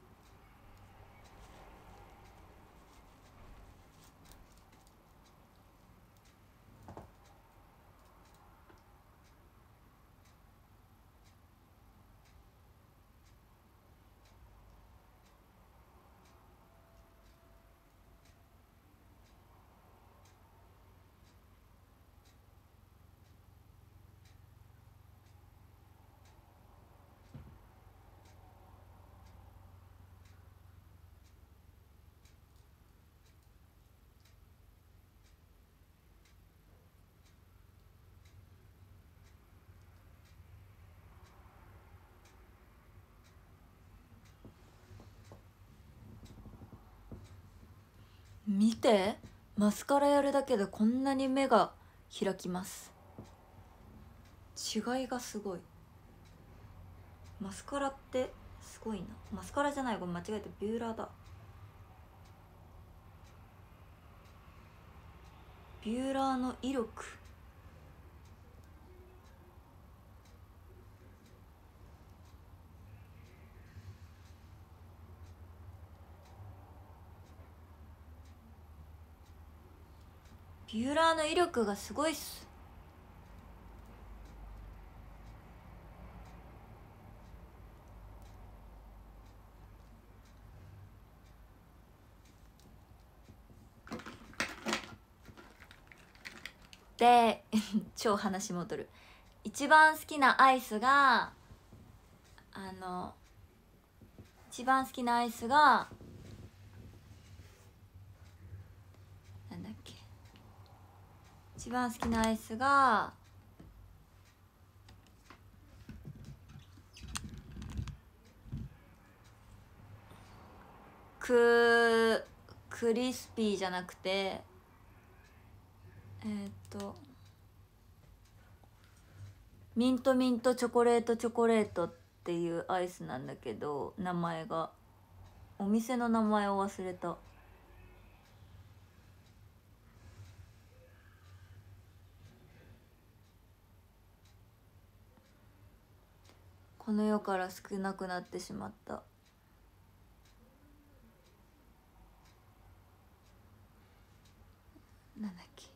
見て、マスカラやるだけでこんなに目が開きます。違いがすごい。マスカラってすごいな。マスカラじゃない、ごめん間違えて、ビューラーだ。ビューラーの威力。ビューラーの威力がすごいっす。で超話戻る。一番好きなアイスが一番好きなアイスがなんだっけ。一番好きなアイスがクリスピーじゃなくてミントミントチョコレートチョコレートっていうアイスなんだけど、名前がお店の名前を忘れた。この世から少なくなってしまった。なんだっけ。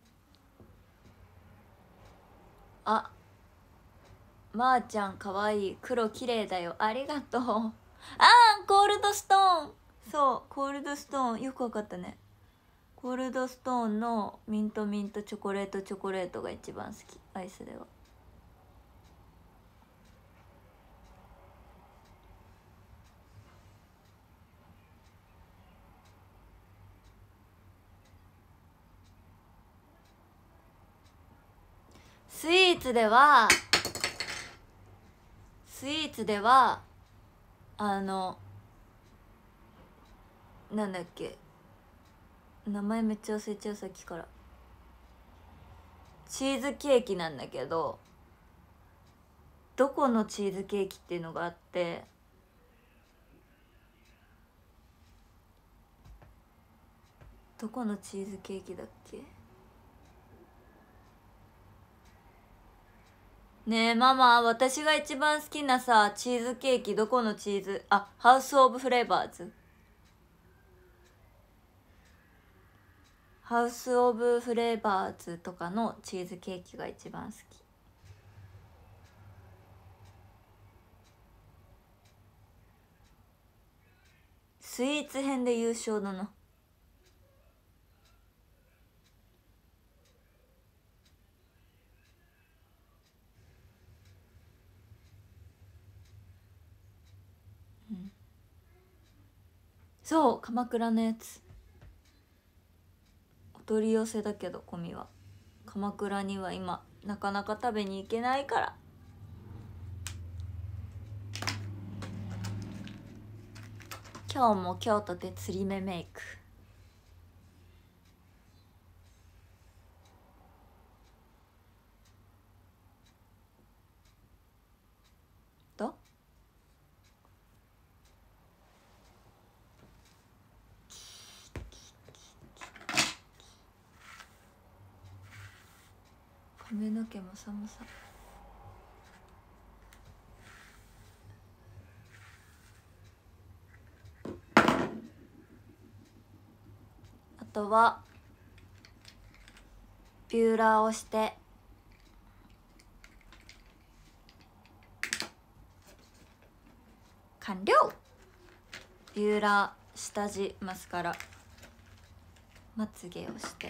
あ、まーちゃんかわいい、黒きれいだよ、ありがとう。あー、コールドストーン。そう、コールドストーン、よくわかったね。コールドストーンのミントミントチョコレートチョコレートが一番好き、アイスでは。スイーツではなんだっけ、名前めっちゃ忘れちゃう、さっきから。チーズケーキなんだけど、どこのチーズケーキっていうのがあって、どこのチーズケーキだっけ。ねえママ、私が一番好きなさチーズケーキ、どこのチーズ、あ、ハウスオブフレーバーズ。ハウスオブフレーバーズとかのチーズケーキが一番好き。スイーツ編で優勝だな。うん、そう、鎌倉のやつ。お取り寄せだけど込みは鎌倉には今なかなか食べに行けないから。今日も京都で釣り目メイク。と髪の毛も寒さ。あとはビューラーをして完了。ビューラー、下地、マスカラ、まつげをして、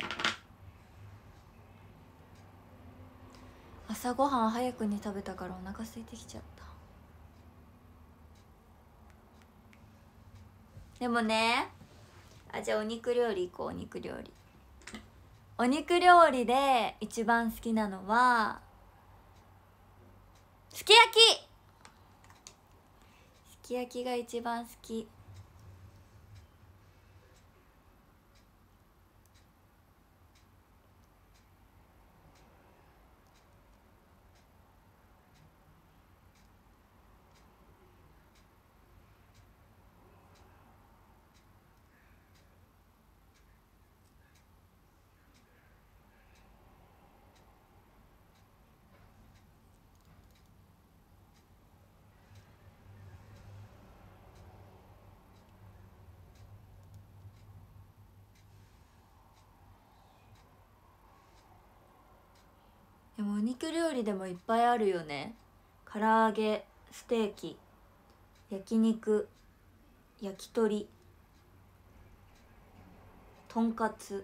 朝ごはん早くに食べたからお腹空いてきちゃった。でもね、じゃあお肉料理行こう。お肉料理で一番好きなのはすき焼き。すき焼きが一番好き。でもお肉料理でもいっぱいあるよね。唐揚げ、ステーキ、焼肉、焼き鳥、とんかつ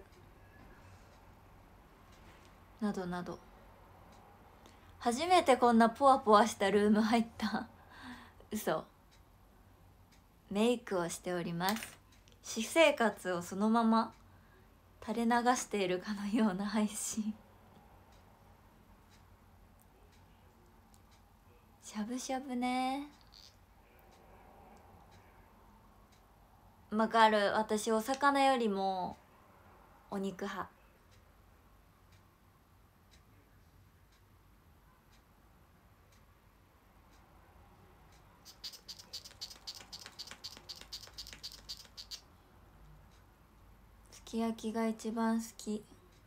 などなど。初めてこんなポワポワしたルーム入った嘘。メイクをしております。私生活をそのまま垂れ流しているかのような配信。しゃぶしゃぶね。 わかる。私お魚よりもお肉派。すき焼きが一番好き。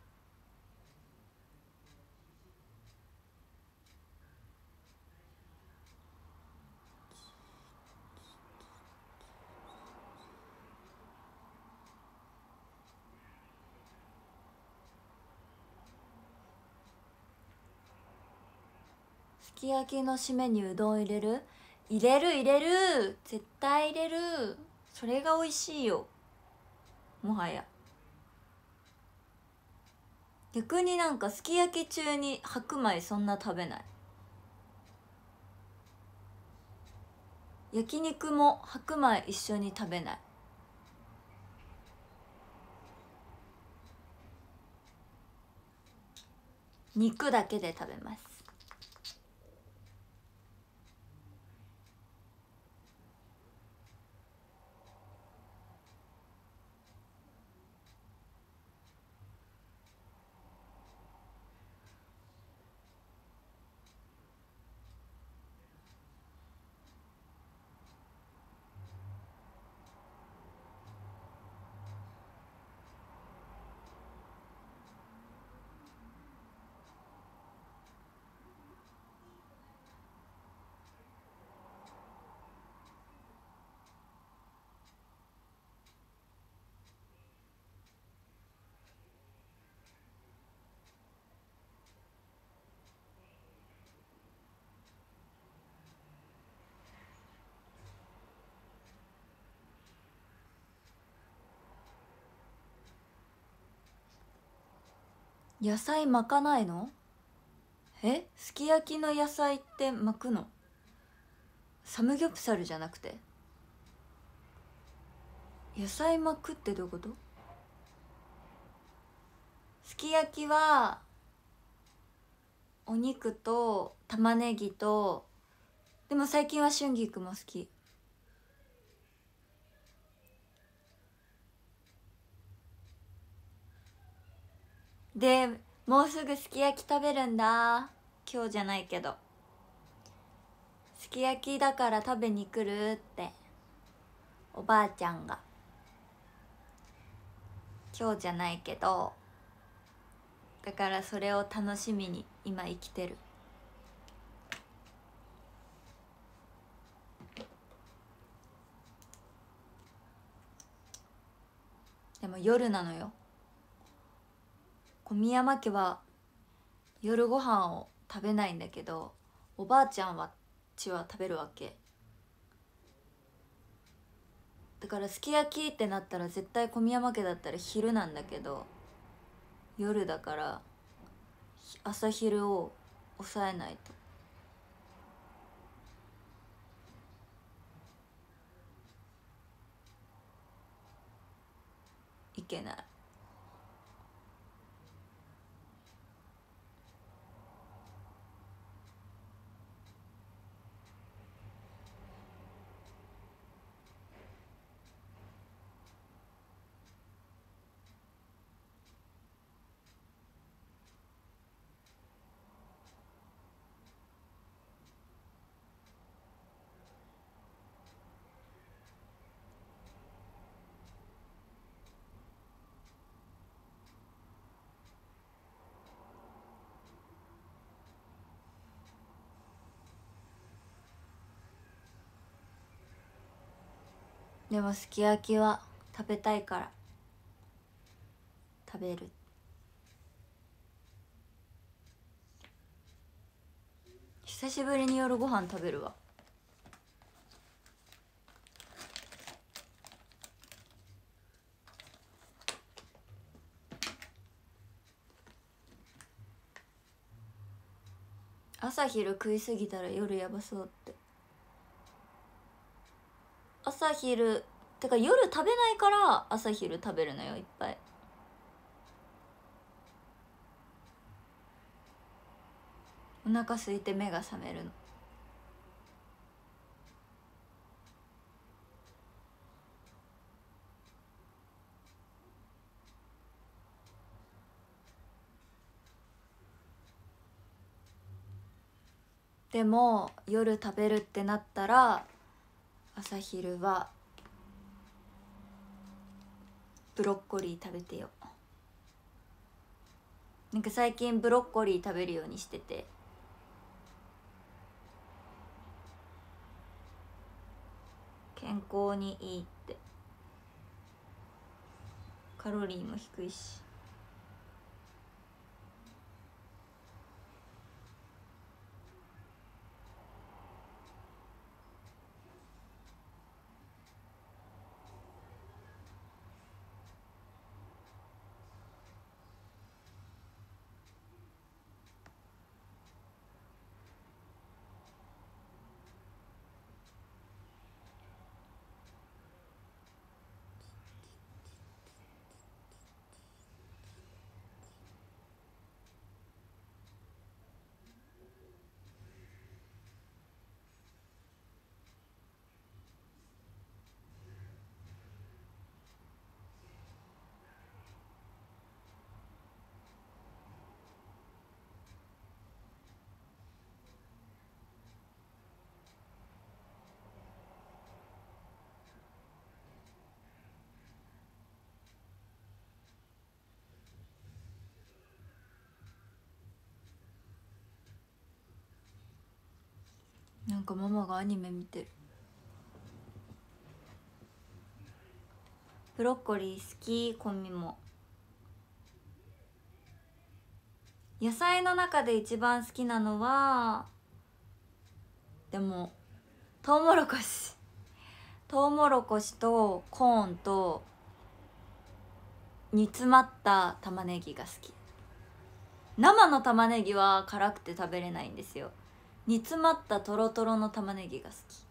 すき焼きの締めにうどん入れる？入れる入れる、絶対入れる。それが美味しいよ、もはや。逆になんかすき焼き中に白米そんな食べない。焼肉も白米一緒に食べない。肉だけで食べます。野菜巻かないの？すき焼きの野菜って巻くの？サムギョプサルじゃなくて野菜巻くってどういうこと？すき焼きはお肉と玉ねぎと、でも最近は春菊も好き。でもうすぐすき焼き食べるんだ。今日じゃないけど、すき焼きだから食べに来るっておばあちゃんが。今日じゃないけど、だからそれを楽しみに今生きてる。でも夜なのよ。小宮山家は夜ご飯を食べないんだけど、おばあちゃんは食べるわけだから、すき焼きってなったら絶対小宮山家だったら昼なんだけど、夜だから朝昼を抑えないといけない。でもすき焼きは食べたいから食べる。久しぶりに夜ご飯食べるわ。朝昼食いすぎたら夜やばそうって。朝昼てか夜食べないから朝昼食べるのよ、いっぱい。お腹空いて目が覚めるの。 でも夜食べるってなったら朝昼はブロッコリー食べてよ。なんか最近ブロッコリー食べるようにしてて、健康にいいって。カロリーも低いし。なんかママがアニメ見てる。ブロッコリー好き。コンビも野菜の中で一番好きなのはでもトウモロコシ。トウモロコシとコーンと煮詰まった玉ねぎが好き。生の玉ねぎは辛くて食べれないんですよ。煮詰まったトロトロの玉ねぎが好き。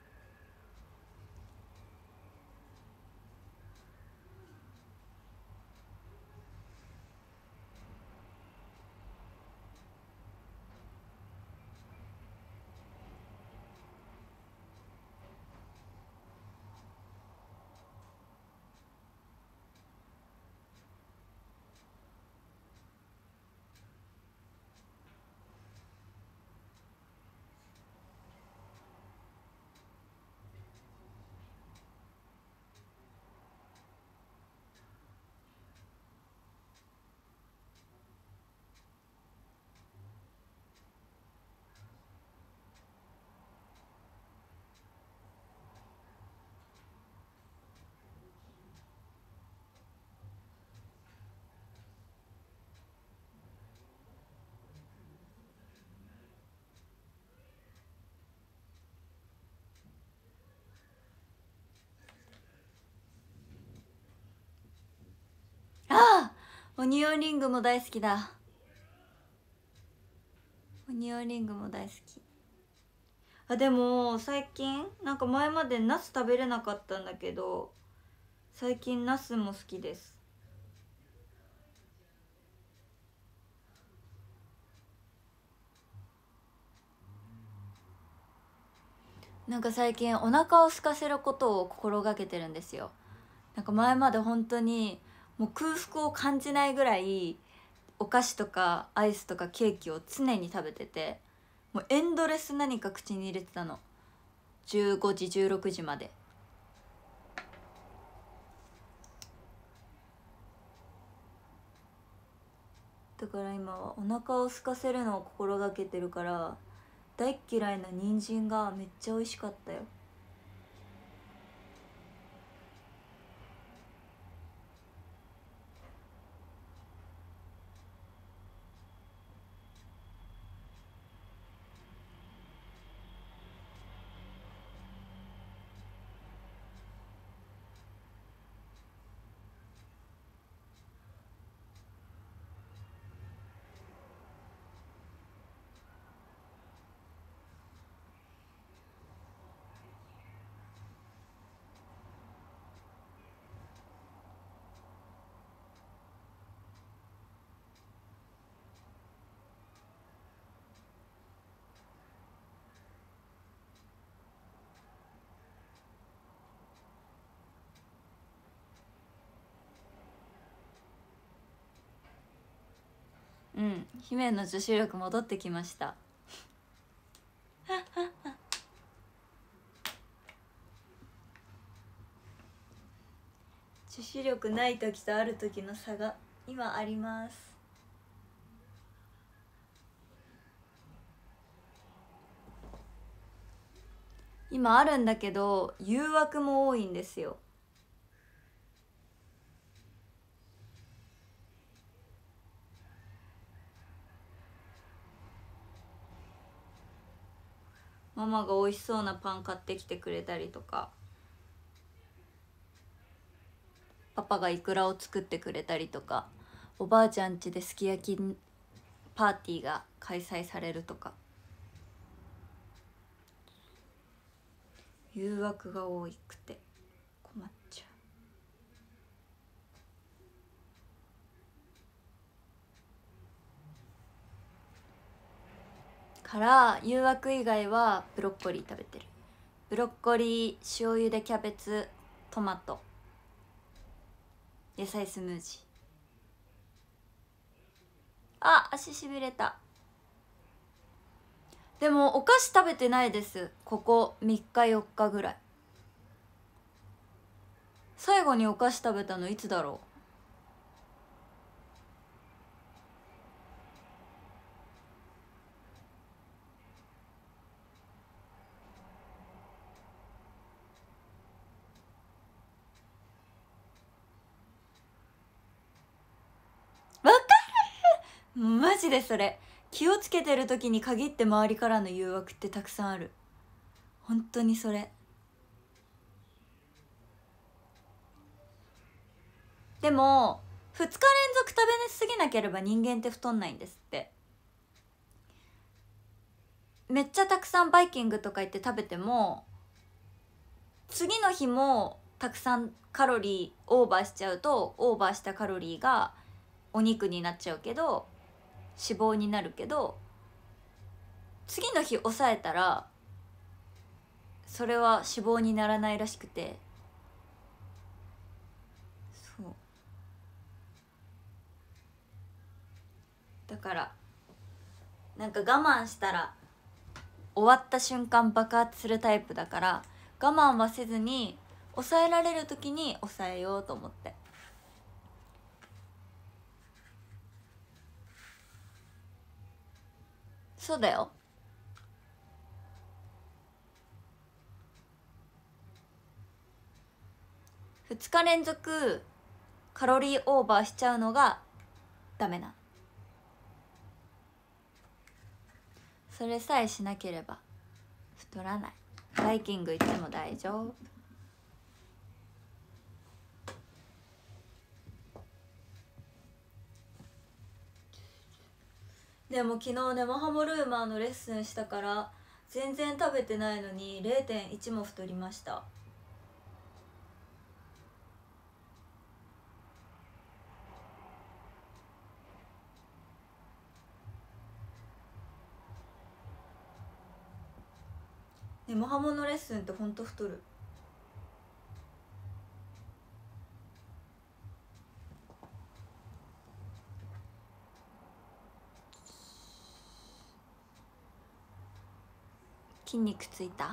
ああ、オニオンリングも大好きだ。オニオンリングも大好き。あ、でも最近なんか前までナス食べれなかったんだけど、最近ナスも好きです。なんか最近お腹を空かせることを心がけてるんですよ。なんか前まで本当にもう空腹を感じないぐらいお菓子とかアイスとかケーキを常に食べてて、もうエンドレス何か口に入れてたの。15時16時まで。だから今はお腹を空かせるのを心がけてるから、大っ嫌いな人参がめっちゃ美味しかったよ。うん、姫の女子力戻ってきました。 女子力ない時とある時の差が今あります。今あるんだけど誘惑も多いんですよ。ママが美味しそうなパン買ってきてくれたりとか、パパがイクラを作ってくれたりとか、おばあちゃん家ですき焼きパーティーが開催されるとか、誘惑が多くて困っちゃうから誘惑以外はブロッコリー食べてる。ブロッコリー、塩茹でキャベツ、トマト、野菜スムージー。あ、足しびれた。でもお菓子食べてないです、ここ3日4日ぐらい。最後にお菓子食べたのいつだろう。わかる。マジでそれ、気をつけてる時に限って周りからの誘惑ってたくさんある。本当にそれ。でも2日連続食べ過ぎなければ人間って太んないんですって。めっちゃたくさんバイキングとか行って食べても次の日もたくさんカロリーオーバーしちゃうと、オーバーしたカロリーがお肉になっちゃうけど、脂肪になるけど、次の日抑えたらそれは脂肪にならないらしくて。そうだからなんか我慢したら終わった瞬間爆発するタイプだから、我慢はせずに抑えられる時に抑えようと思って。そうだよ。2日連続カロリーオーバーしちゃうのがダメな。それさえしなければ太らない。バイキング行っても大丈夫。でも昨日ネモハモルーマーのレッスンしたから全然食べてないのに 0.1 も太りました。ネモハモのレッスンってほんと太る。筋肉ついた？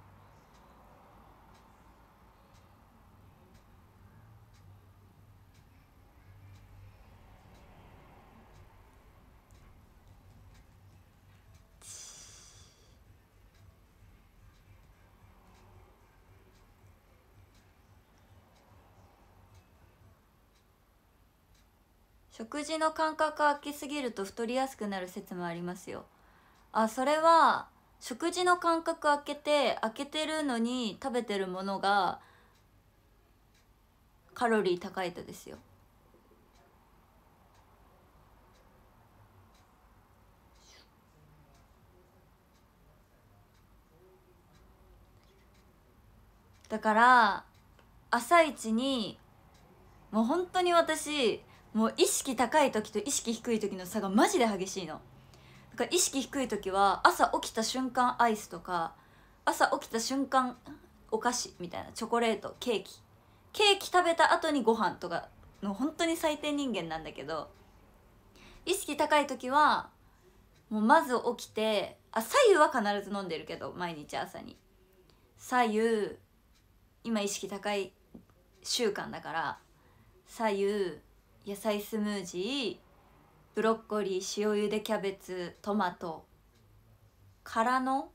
食事の間隔空きすぎると太りやすくなる説もありますよ。あ、それは食事の間隔空けてるのに食べてるものがカロリー高いとですよ。だから朝一にもう本当に私もう意識高い時と意識低い時の差がマジで激しいの。だから意識低い時は朝起きた瞬間アイスとか、朝起きた瞬間お菓子みたいな、チョコレート、ケーキ食べた後にご飯とかの本当に最低人間なんだけど、意識高い時はもうまず起きて左右は必ず飲んでるけど、毎日朝に左右、今意識高い習慣だから左右、野菜スムージー、ブロッコリー、塩茹でキャベツ、トマトからの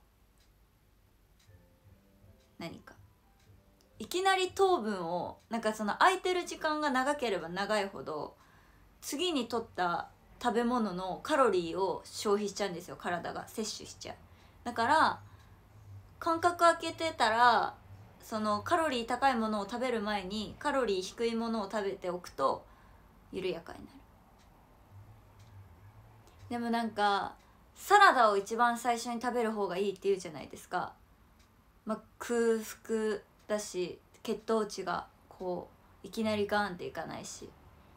何か、いきなり糖分をなんかその空いてる時間が長ければ長いほど次に取った食べ物のカロリーを消費しちゃうんですよ、体が摂取しちゃう。だから間隔空けてたら、そのカロリー高いものを食べる前にカロリー低いものを食べておくと緩やかになる。でもなんかサラダを一番最初に食べる方がいいって言うじゃないですか。まあ、空腹だし血糖値がこういきなりガーンっていかないし。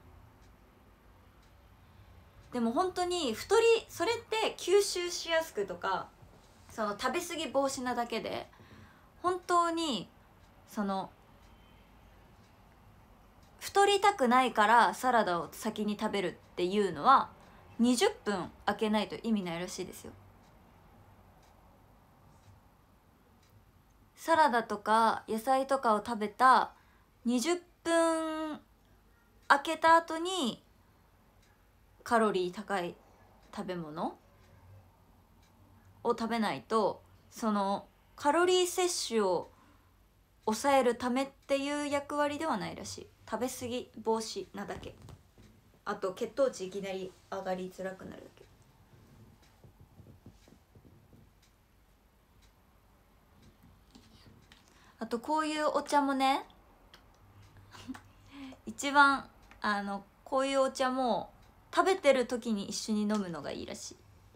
でも本当にそれって吸収しやすくとか、その食べ過ぎ防止なだけで、本当にその太りたくないからサラダを先に食べるっていうのは20分空けないと意味ないらしいですよ。サラダとか野菜とかを食べた20分空けた後にカロリー高い食べ物を食べないと、そのカロリー摂取を抑えるためっていう役割ではないらしい。食べ過ぎ防止なだけ。あと血糖値いきなり上がりづらくなるだけ。あとこういうお茶もね一番こういうお茶も食べてる時に一緒に飲むのがいいらしい。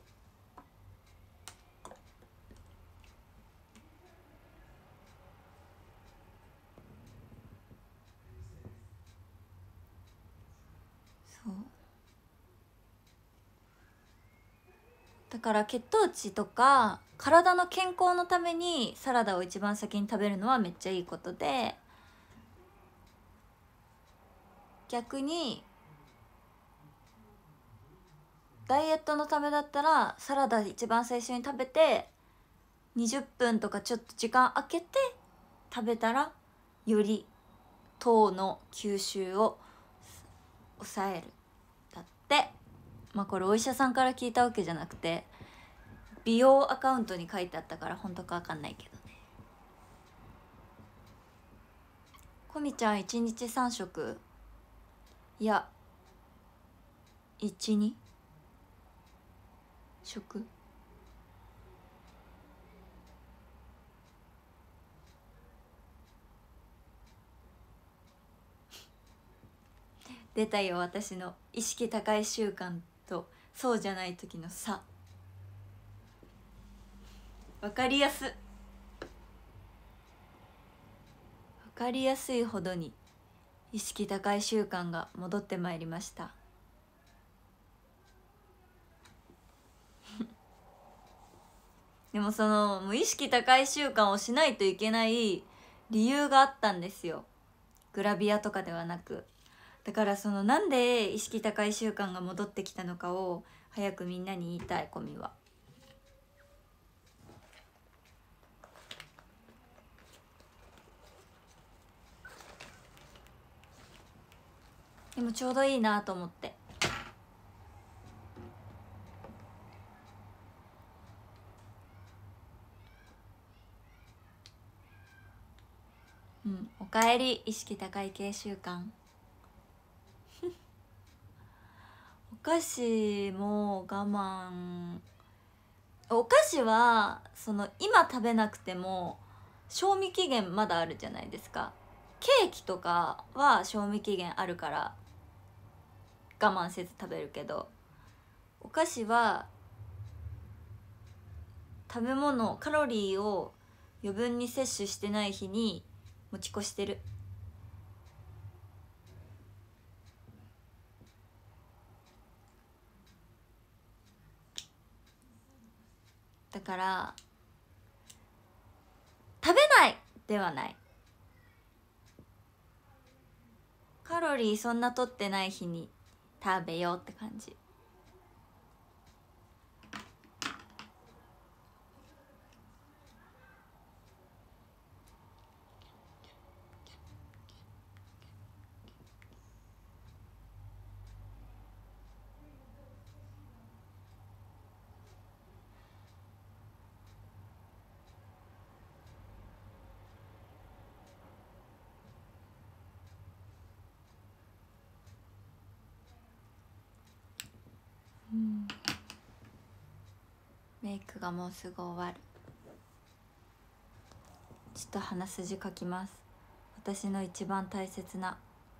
そうだから血糖値とか体の健康のためにサラダを一番先に食べるのはめっちゃいいことで、逆にダイエットのためだったらサラダ一番最初に食べて20分とかちょっと時間空けて食べたらより糖の吸収を抑えるだって。まあこれお医者さんから聞いたわけじゃなくて美容アカウントに書いてあったから本当か分かんないけどね。こみちゃん1日3食、いや12食出たよ、私の意識高い習慣とそうじゃない時の差。わかりやすいほどに意識高い習慣が戻ってまいりましたでもその無意識高い習慣をしないといけない理由があったんですよ、グラビアとかではなく。だからそのなんで意識高い習慣が戻ってきたのかを早くみんなに言いたい、コミは。でもちょうどいいなと思って。うん、おかえり意識高い系習慣お菓子も我慢。お菓子はその今食べなくても賞味期限まだあるじゃないですか。ケーキとかは賞味期限あるから我慢せず食べるけど、お菓子は食べ物カロリーを余分に摂取してない日に持ち越してる。だから食べないではない、カロリーそんな取ってない日に食べようって感じ。 メイクがもうすぐ終わる。ちょっと鼻筋描きます。私の一番大切な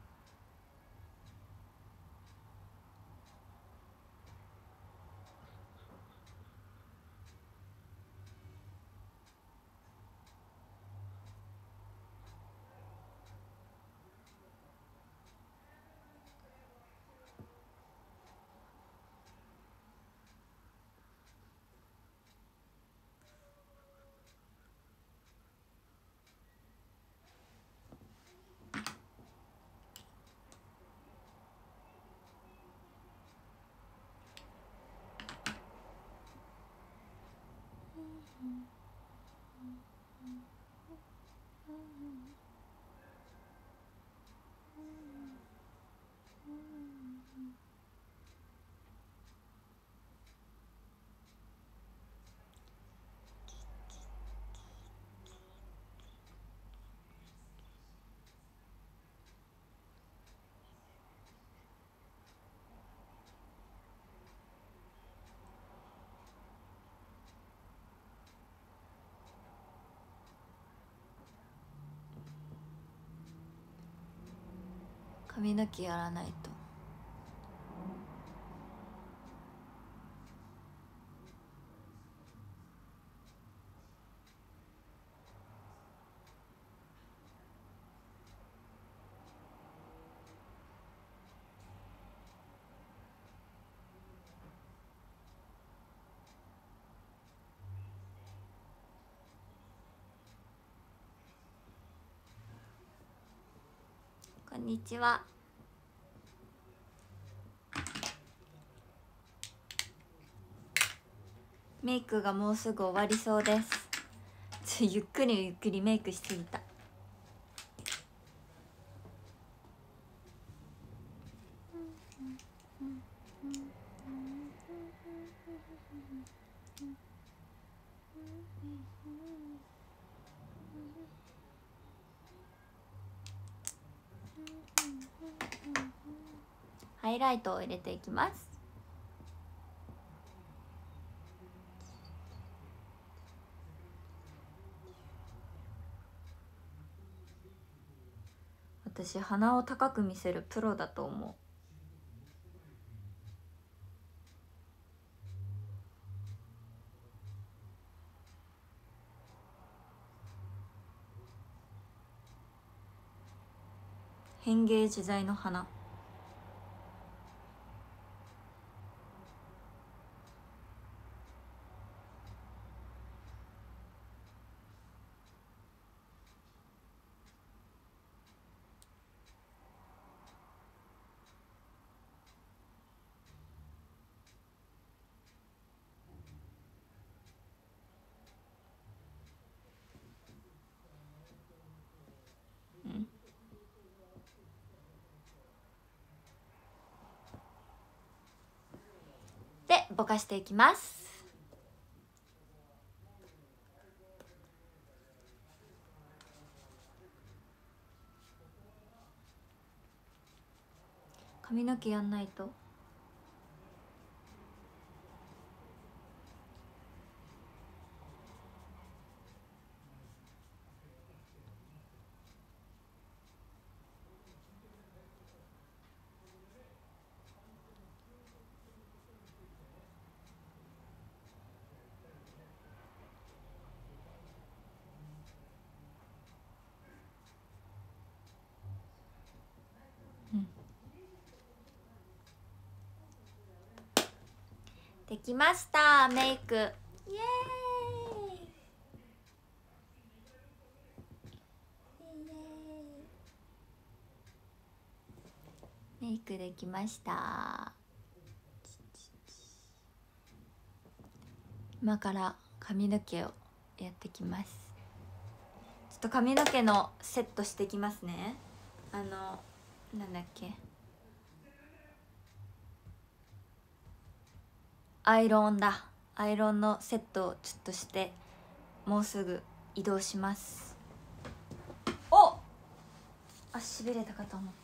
髪の毛やらないと。こんにちは。メイクがもうすぐ終わりそうです。ゆっくりゆっくりメイクしすぎた。ハイライトを入れていきます。私鼻を高く見せるプロだと思う。変幻自在の鼻。でぼかしていきます。髪の毛やんないと。できましたメイク。イエーイ。メイクできました。今から髪の毛をやってきます。ちょっと髪の毛のセットしてきますね。なんだっけ、アイロンだ。アイロンのセットをちょっとしてもうすぐ移動します。おっ、あ、しびれたかと思った。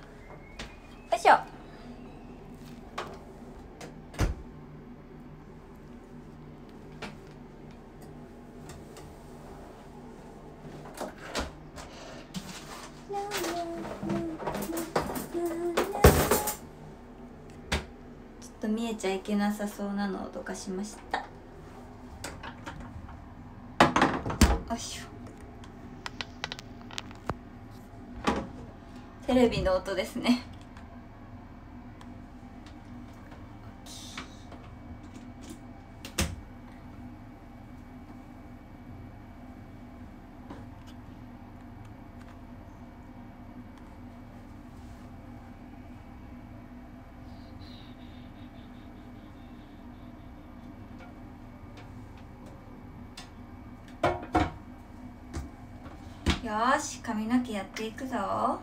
よいしょ。ちょっと見えちゃいけなさそうなのをどかしました。よいしょ。テレビの音ですね。よーし、髪の毛やっていくぞ。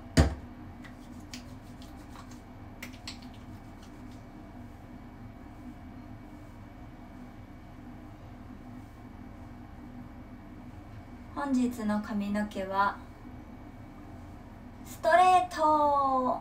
本日の髪の毛はストレート。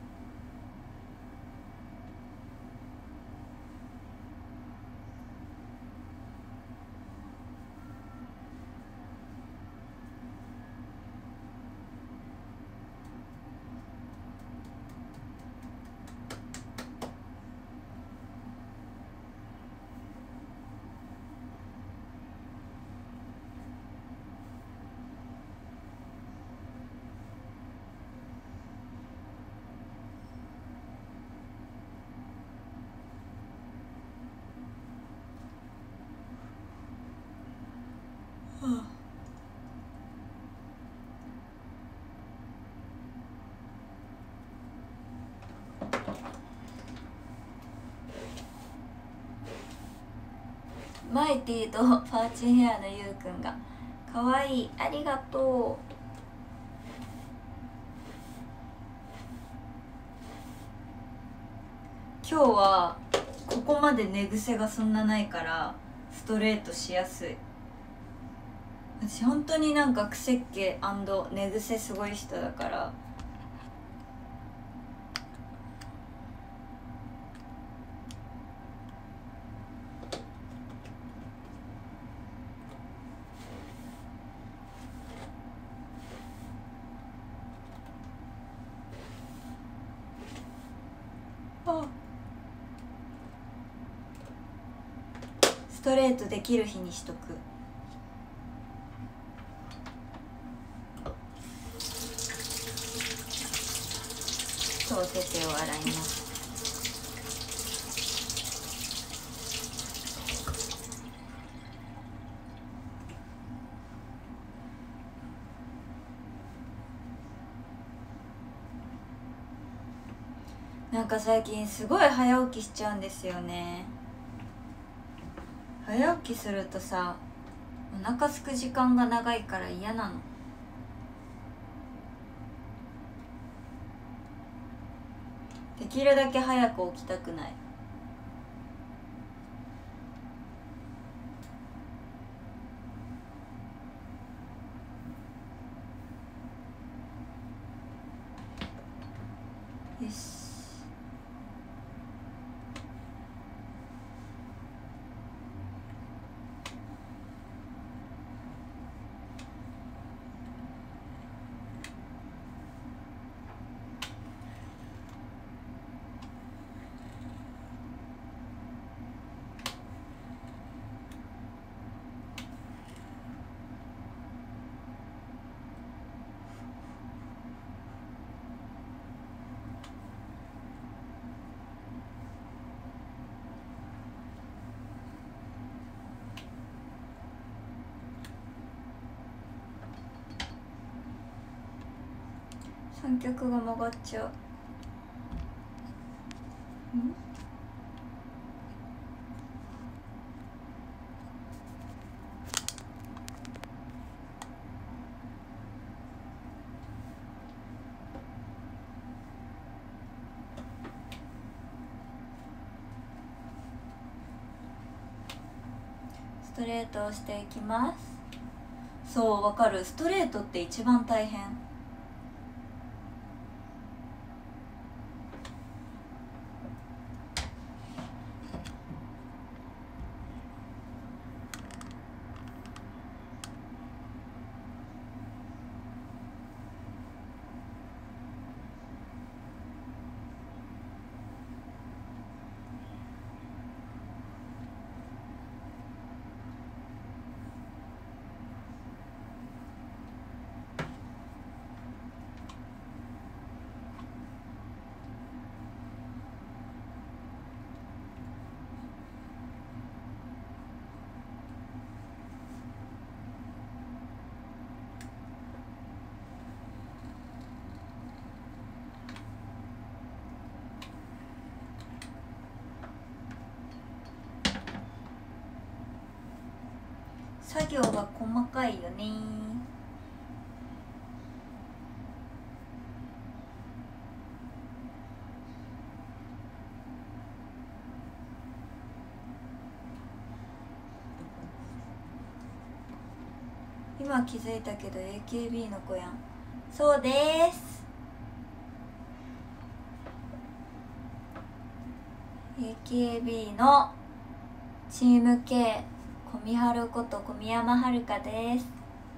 マイティとパーチンヘアのゆうくんがかわいい、ありがとう。今日はここまで寝癖がそんなないからストレートしやすい。私本当になんか癖っ気&寝癖すごい人だから。ストレートできる日にしとく。そう、手を洗います。なんか最近すごい早起きしちゃうんですよね。早起きするとさ、お腹すく時間が長いから嫌なの。できるだけ早く起きたくない。よし。 三脚が曲がっちゃう。ストレートをしていきます。そう、わかる。ストレートって一番大変。作業が細かいよね。今気づいたけど AKB の子やん。そうです。 AKB のチーム K 小見春こと小宮山遥です。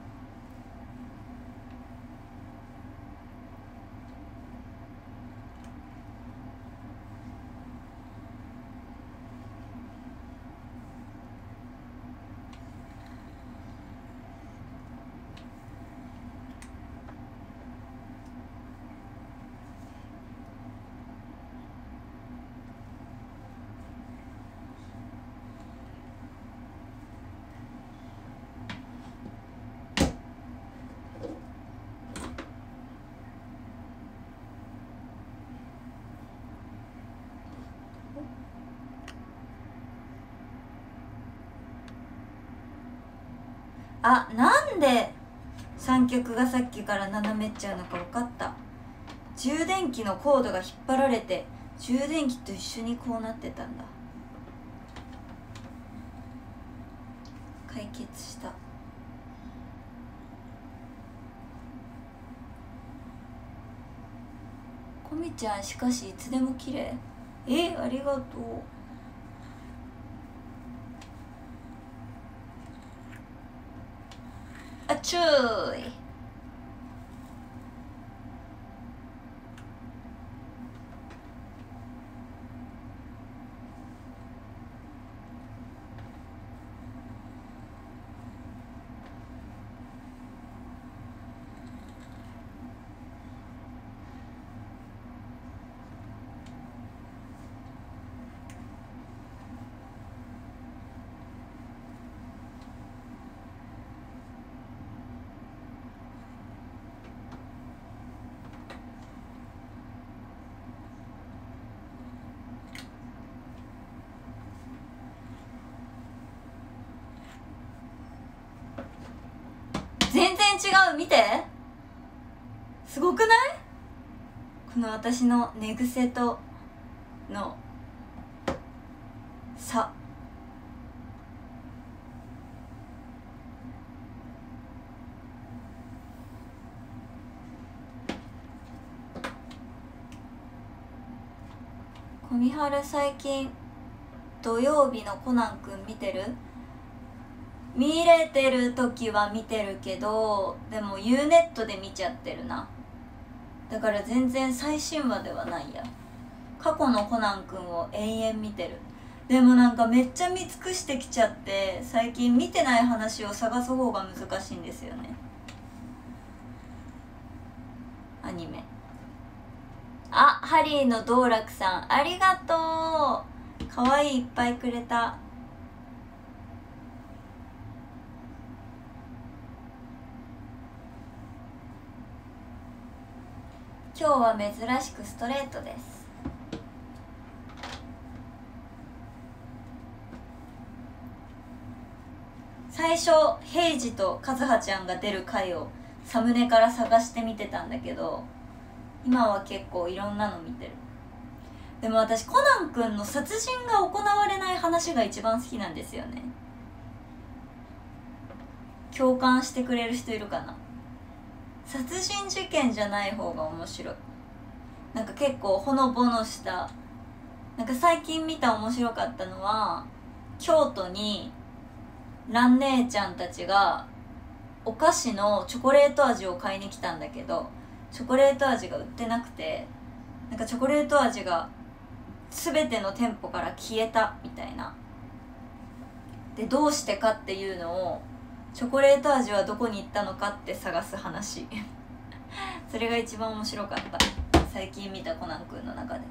あ、なんで三脚がさっきから斜めっちゃうのか分かった。充電器のコードが引っ張られて充電器と一緒にこうなってたんだ。解決した。こみちゃんしかしいつでも綺麗。ありがとう。あちゅーい。全然違う。見て、すごくない？この私の寝癖との差。小見春最近土曜日のコナンくん見てる？見れてる時は見てるけど、でも UNET で見ちゃってるな。だから全然最新話ではないや。過去のコナンくんを延々見てる。でもなんかめっちゃ見尽くしてきちゃって、最近見てない話を探す方が難しいんですよね、アニメ。あ、ハリーの道楽さんありがとう。かわいいいっぱいくれた。 今日は珍しくストレートです。最初ヘイジとカズハちゃんが出る回をサムネから探して見てたんだけど、今は結構いろんなの見てる。でも私コナンくんの殺人が行われない話が一番好きなんですよね。共感してくれる人いるかな。殺人事件じゃない方が面白い。なんか結構ほのぼのした、なんか最近見た面白かったのは、京都に蘭姉ちゃんたちがお菓子のチョコレート味を買いに来たんだけど、チョコレート味が売ってなくて、なんかチョコレート味が全ての店舗から消えたみたいな。でどうしてかっていうのを、チョコレート味はどこに行ったのかって探す話それが一番面白かった、最近見たコナンくんの中で。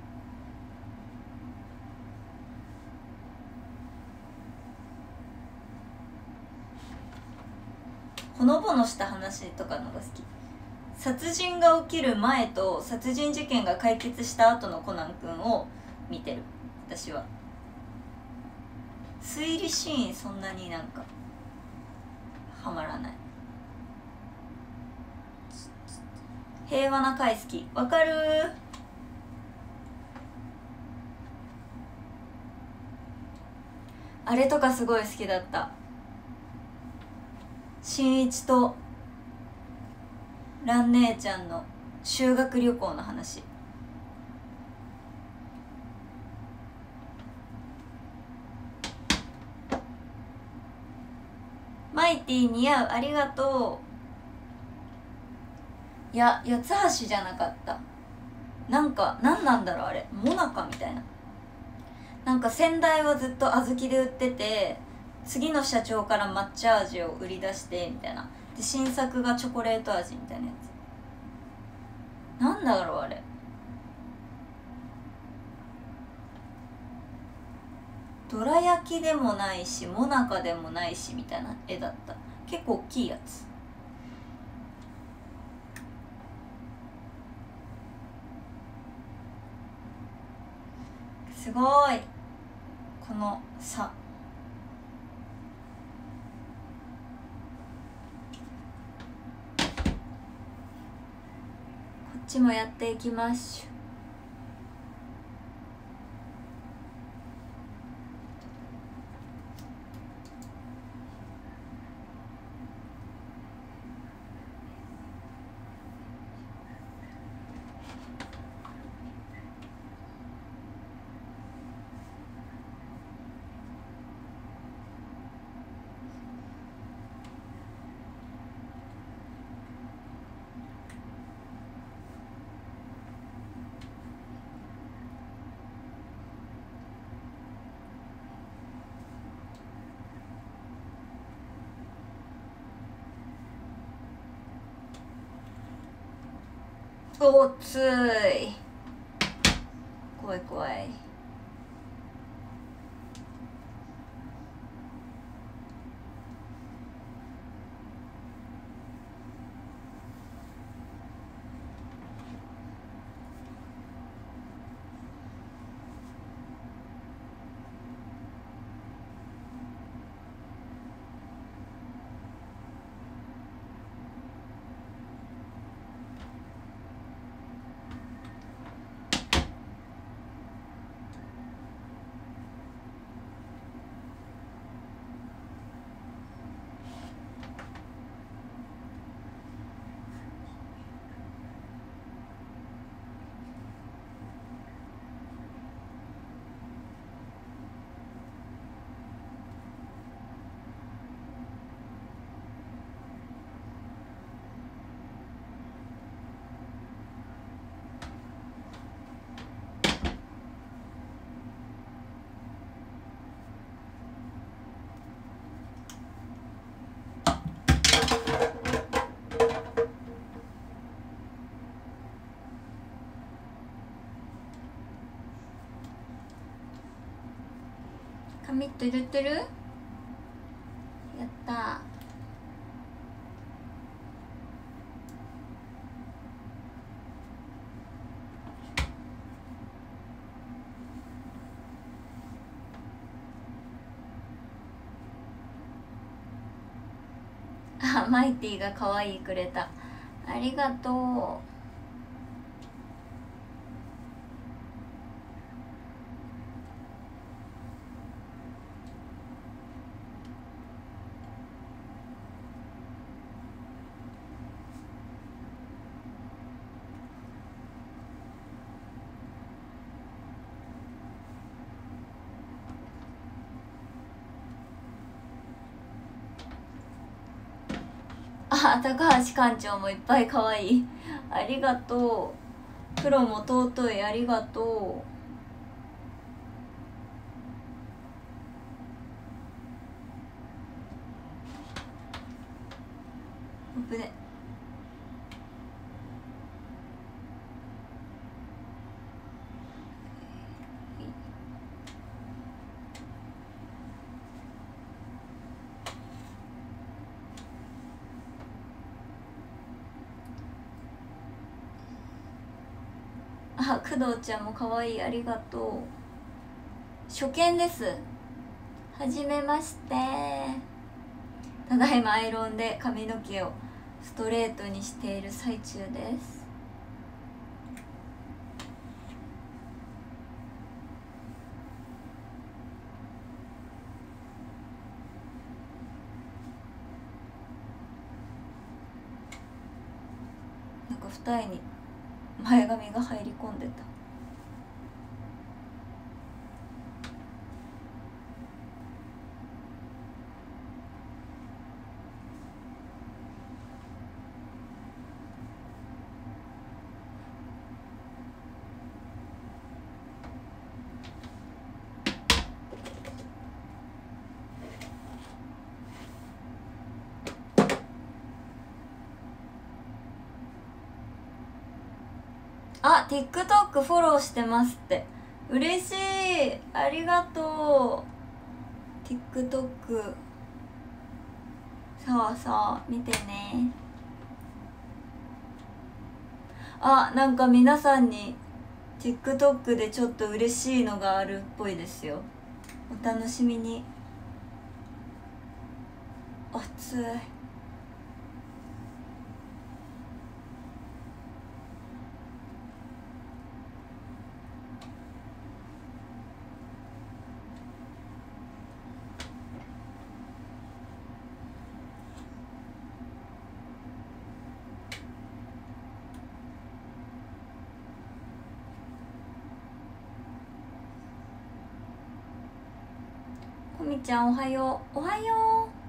ほのぼのした話とかのが好き。殺人が起きる前と殺人事件が解決した後のコナンくんを見てる私は。推理シーンそんなになんかハマらない。平和な回好き。わかるー。あれとかすごい好きだった。新一と蘭姉ちゃんの修学旅行の話。マイティ似合う、ありがとう。いや、八つ橋じゃなかった。なんか何なんだろうあれ、モナカみたいな。なんか先代はずっと小豆で売ってて、次の社長から抹茶味を売り出してみたいな。で新作がチョコレート味みたいなやつ。なんだろうあれ。どら焼きでもないしモナカでもないしみたいな絵だった。結構大きいやつ。すごいこの差。こっちもやっていきましょう。おつい。怖い怖い。カミット入れてる？やったー。 あ、マイティが可愛いくれた、ありがとう。あ、高橋館長もいっぱい可愛い、ありがとう。黒も尊い、ありがとう。ぶね。あ、工藤ちゃんも可愛い、ありがとう。初見です。はじめまして。ただいまアイロンで髪の毛をストレートにしている最中です。なんか二重に前髪が入り込んでた。あ、TikTok フォローしてますって、嬉しい、ありがとう。 TikTok さあさあ見てね。あ、なんか皆さんに TikTok でちょっと嬉しいのがあるっぽいですよ、お楽しみに。暑い。こみちゃんおはよう、おはよう。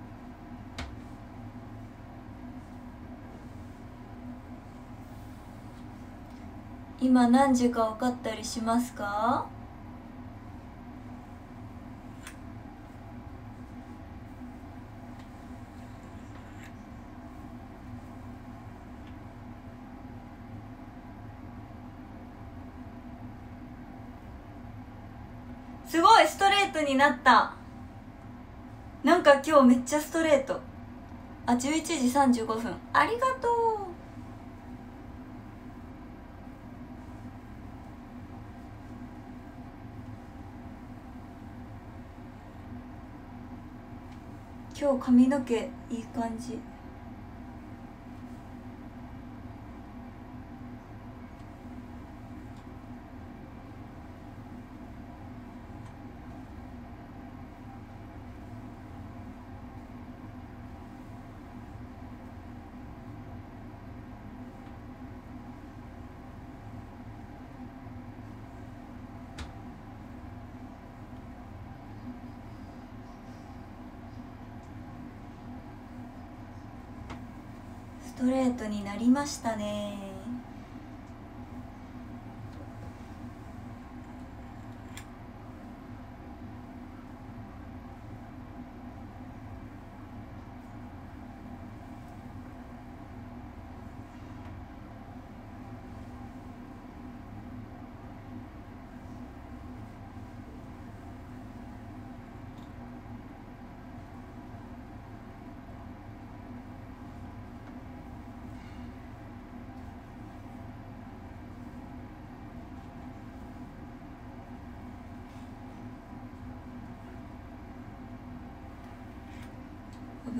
今何時か分かったりしますか？すごいストレートになった。なんか今日めっちゃストレート。あ、11時35分、ありがとう。今日髪の毛いい感じ。ストレートになりましたね。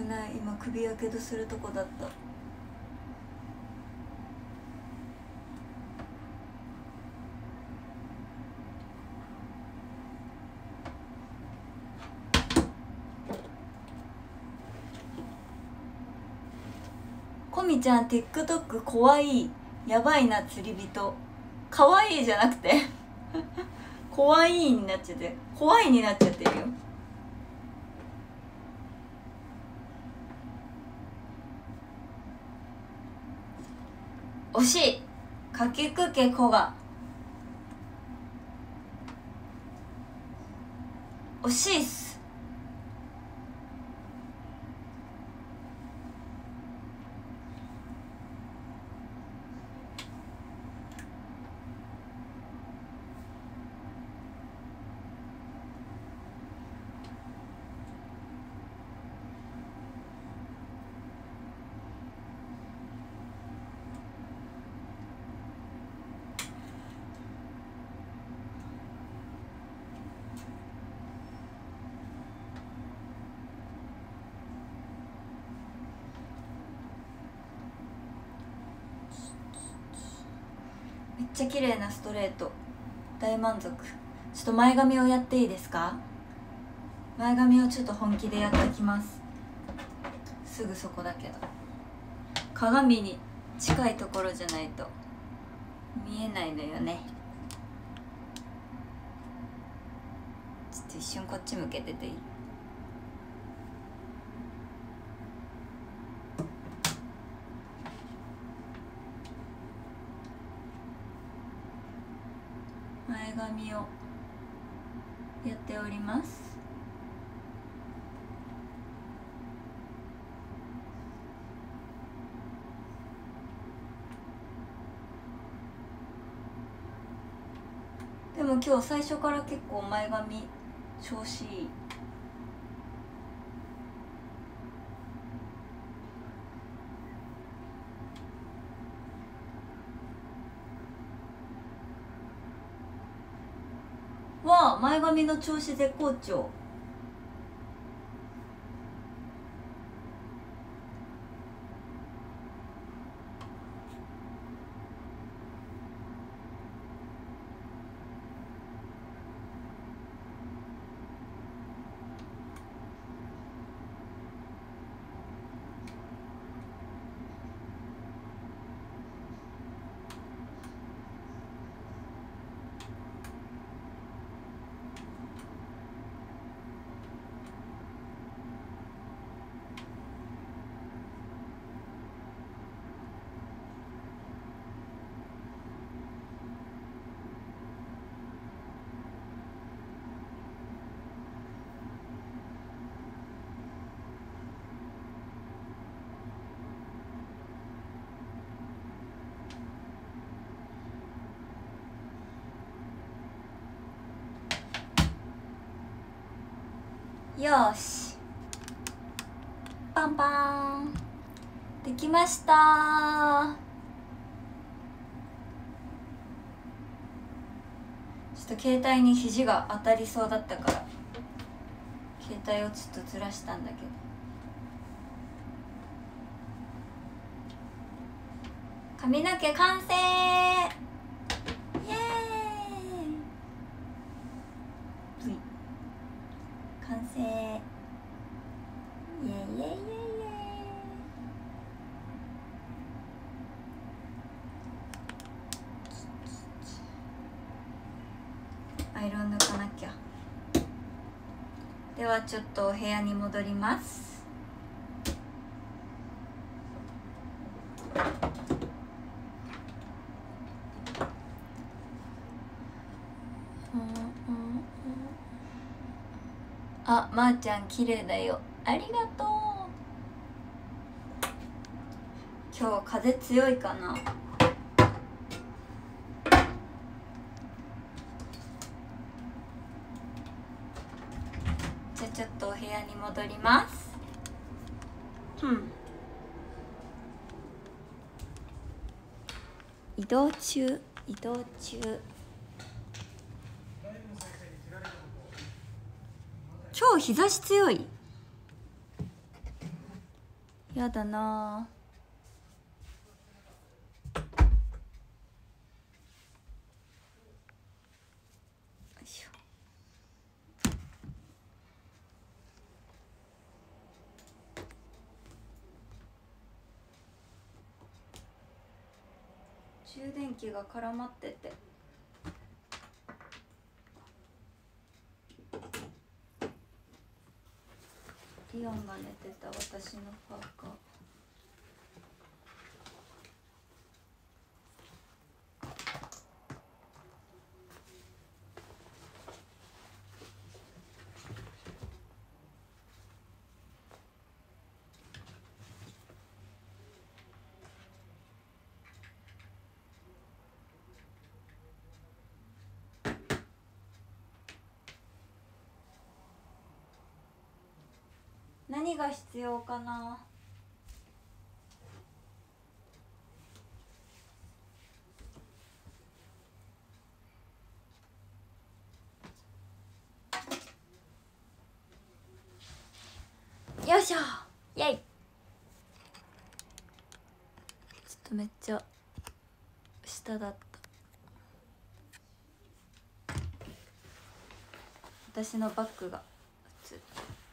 ない。今首やけどするとこだった。こみちゃん TikTok 怖い、やばいな釣り人。かわいいじゃなくて怖いになっちゃって、怖いになっちゃってるよ。惜しい。かきくけこが惜しいっす。めっちゃ綺麗なストレート、大満足。ちょっと前髪をやっていいですか？前髪をちょっと本気でやってきます。すぐそこだけど鏡に近いところじゃないと見えないのよね。ちょっと一瞬こっち向けてていい？前髪をやっております。でも今日最初から結構前髪調子いい。わあ、前髪の調子絶好調。よーし、パンパンできましたー。ちょっと携帯に肘が当たりそうだったから携帯をちょっとずらしたんだけど、髪の毛完成。イエーイ、完成。イエイイエイイエイイエイ。アイロン抜かなきゃ。ではちょっとお部屋に戻ります。あ、まーちゃん綺麗だよ、ありがとう。今日風強いかな。じゃあちょっとお部屋に戻ります。移動中。今日日差し強い。 やだな。よいしょ。充電器が絡まっててリオンが寝てた私のパーカー。何が必要かな。よいしょ。イェイ。ちょっとめっちゃ下だった。私のバッグが普通。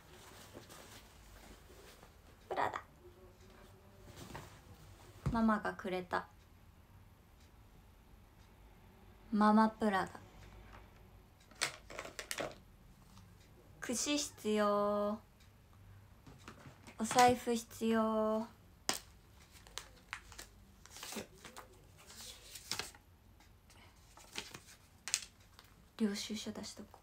プラダ。ママがくれたママプラダ。串必要。お財布必要。領収書出しとこう。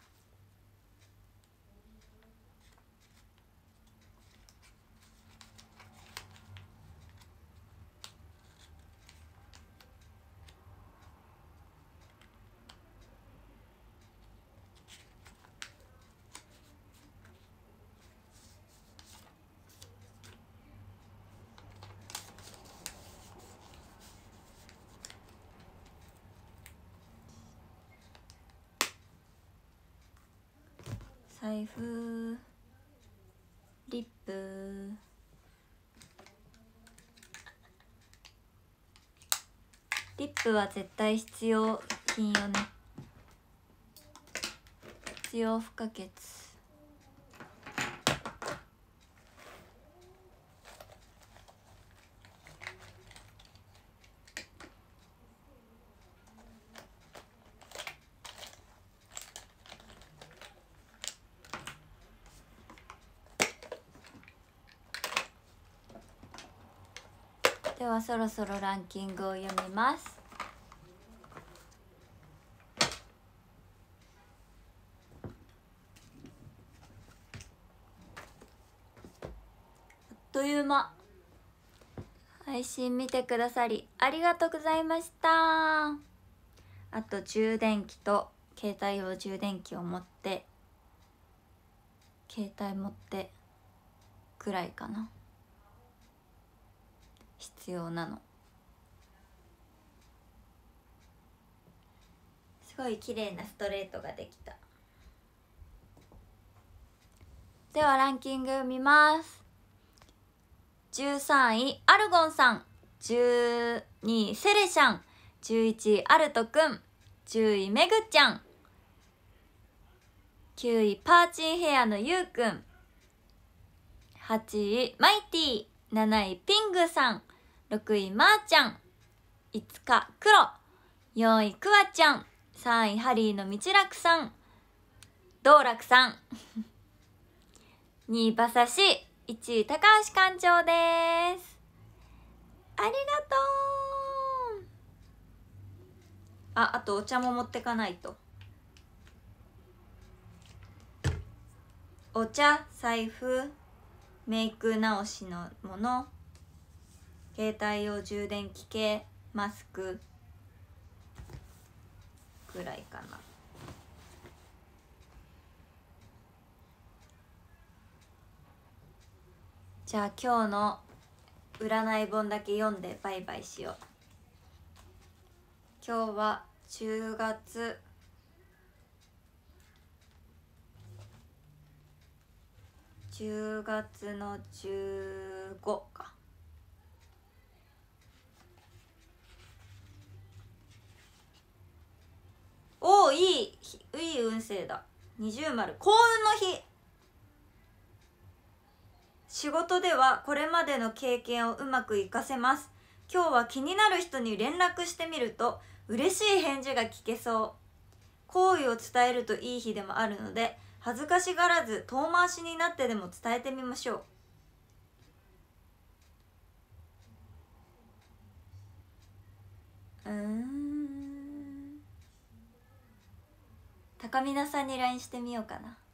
財布、リップ、リップは絶対必要品よね。必要不可欠。ではそろそろランキングを読みます。あっという間。配信見てくださりありがとうございました。あと充電器と携帯用充電器を持って携帯持ってくらいかな、必要なの。すごい綺麗なストレートができた。ではランキング見ます。13位アルゴンさん、12位セレシャン、11位アルトくん、10位メグちゃん、9位パーチンヘアのゆうくん、8位マイティ、7位ピングさん、6位まーちゃん、5日黒、4位クワちゃん、3位ハリーの道楽さん、道楽さん2位馬刺し、1位高橋館長です。ありがとう。あとお茶も持ってかないと。お茶、財布、メイク直しのもの、携帯用充電器系、マスクぐらいかな。じゃあ今日の占い本だけ読んでバイバイしよう。今日は10月 10月の15か。おお、いい運勢だ。20丸、幸運の日。仕事ではこれまでの経験をうまく活かせます。今日は気になる人に連絡してみると嬉しい返事が聞けそう。好意を伝えるといい日でもあるので、恥ずかしがらず遠回しになってでも伝えてみましょう。高見菜さんに LINE してみようかな。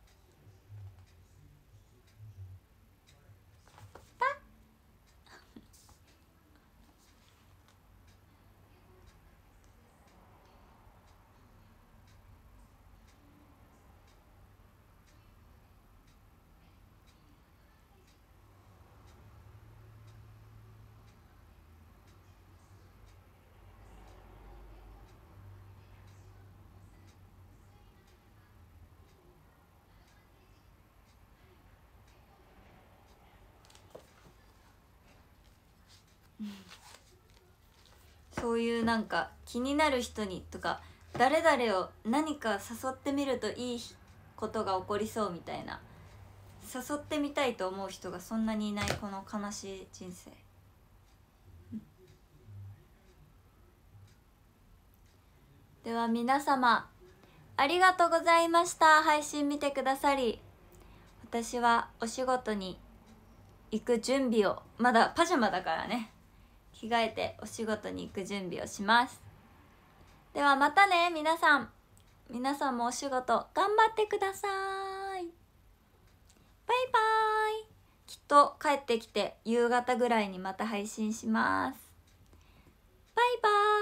そういうなんか気になる人にとか、誰々を何か誘ってみるといいことが起こりそうみたいな、誘ってみたいと思う人がそんなにいないこの悲しい人生。では皆様ありがとうございました。配信見てくださり。私はお仕事に行く準備を、まだパジャマだからね、着替えてお仕事に行く準備をします。ではまたね。皆さんもお仕事頑張ってください。バイバーイ。きっと帰ってきて夕方ぐらいにまた配信します。バイバーイ。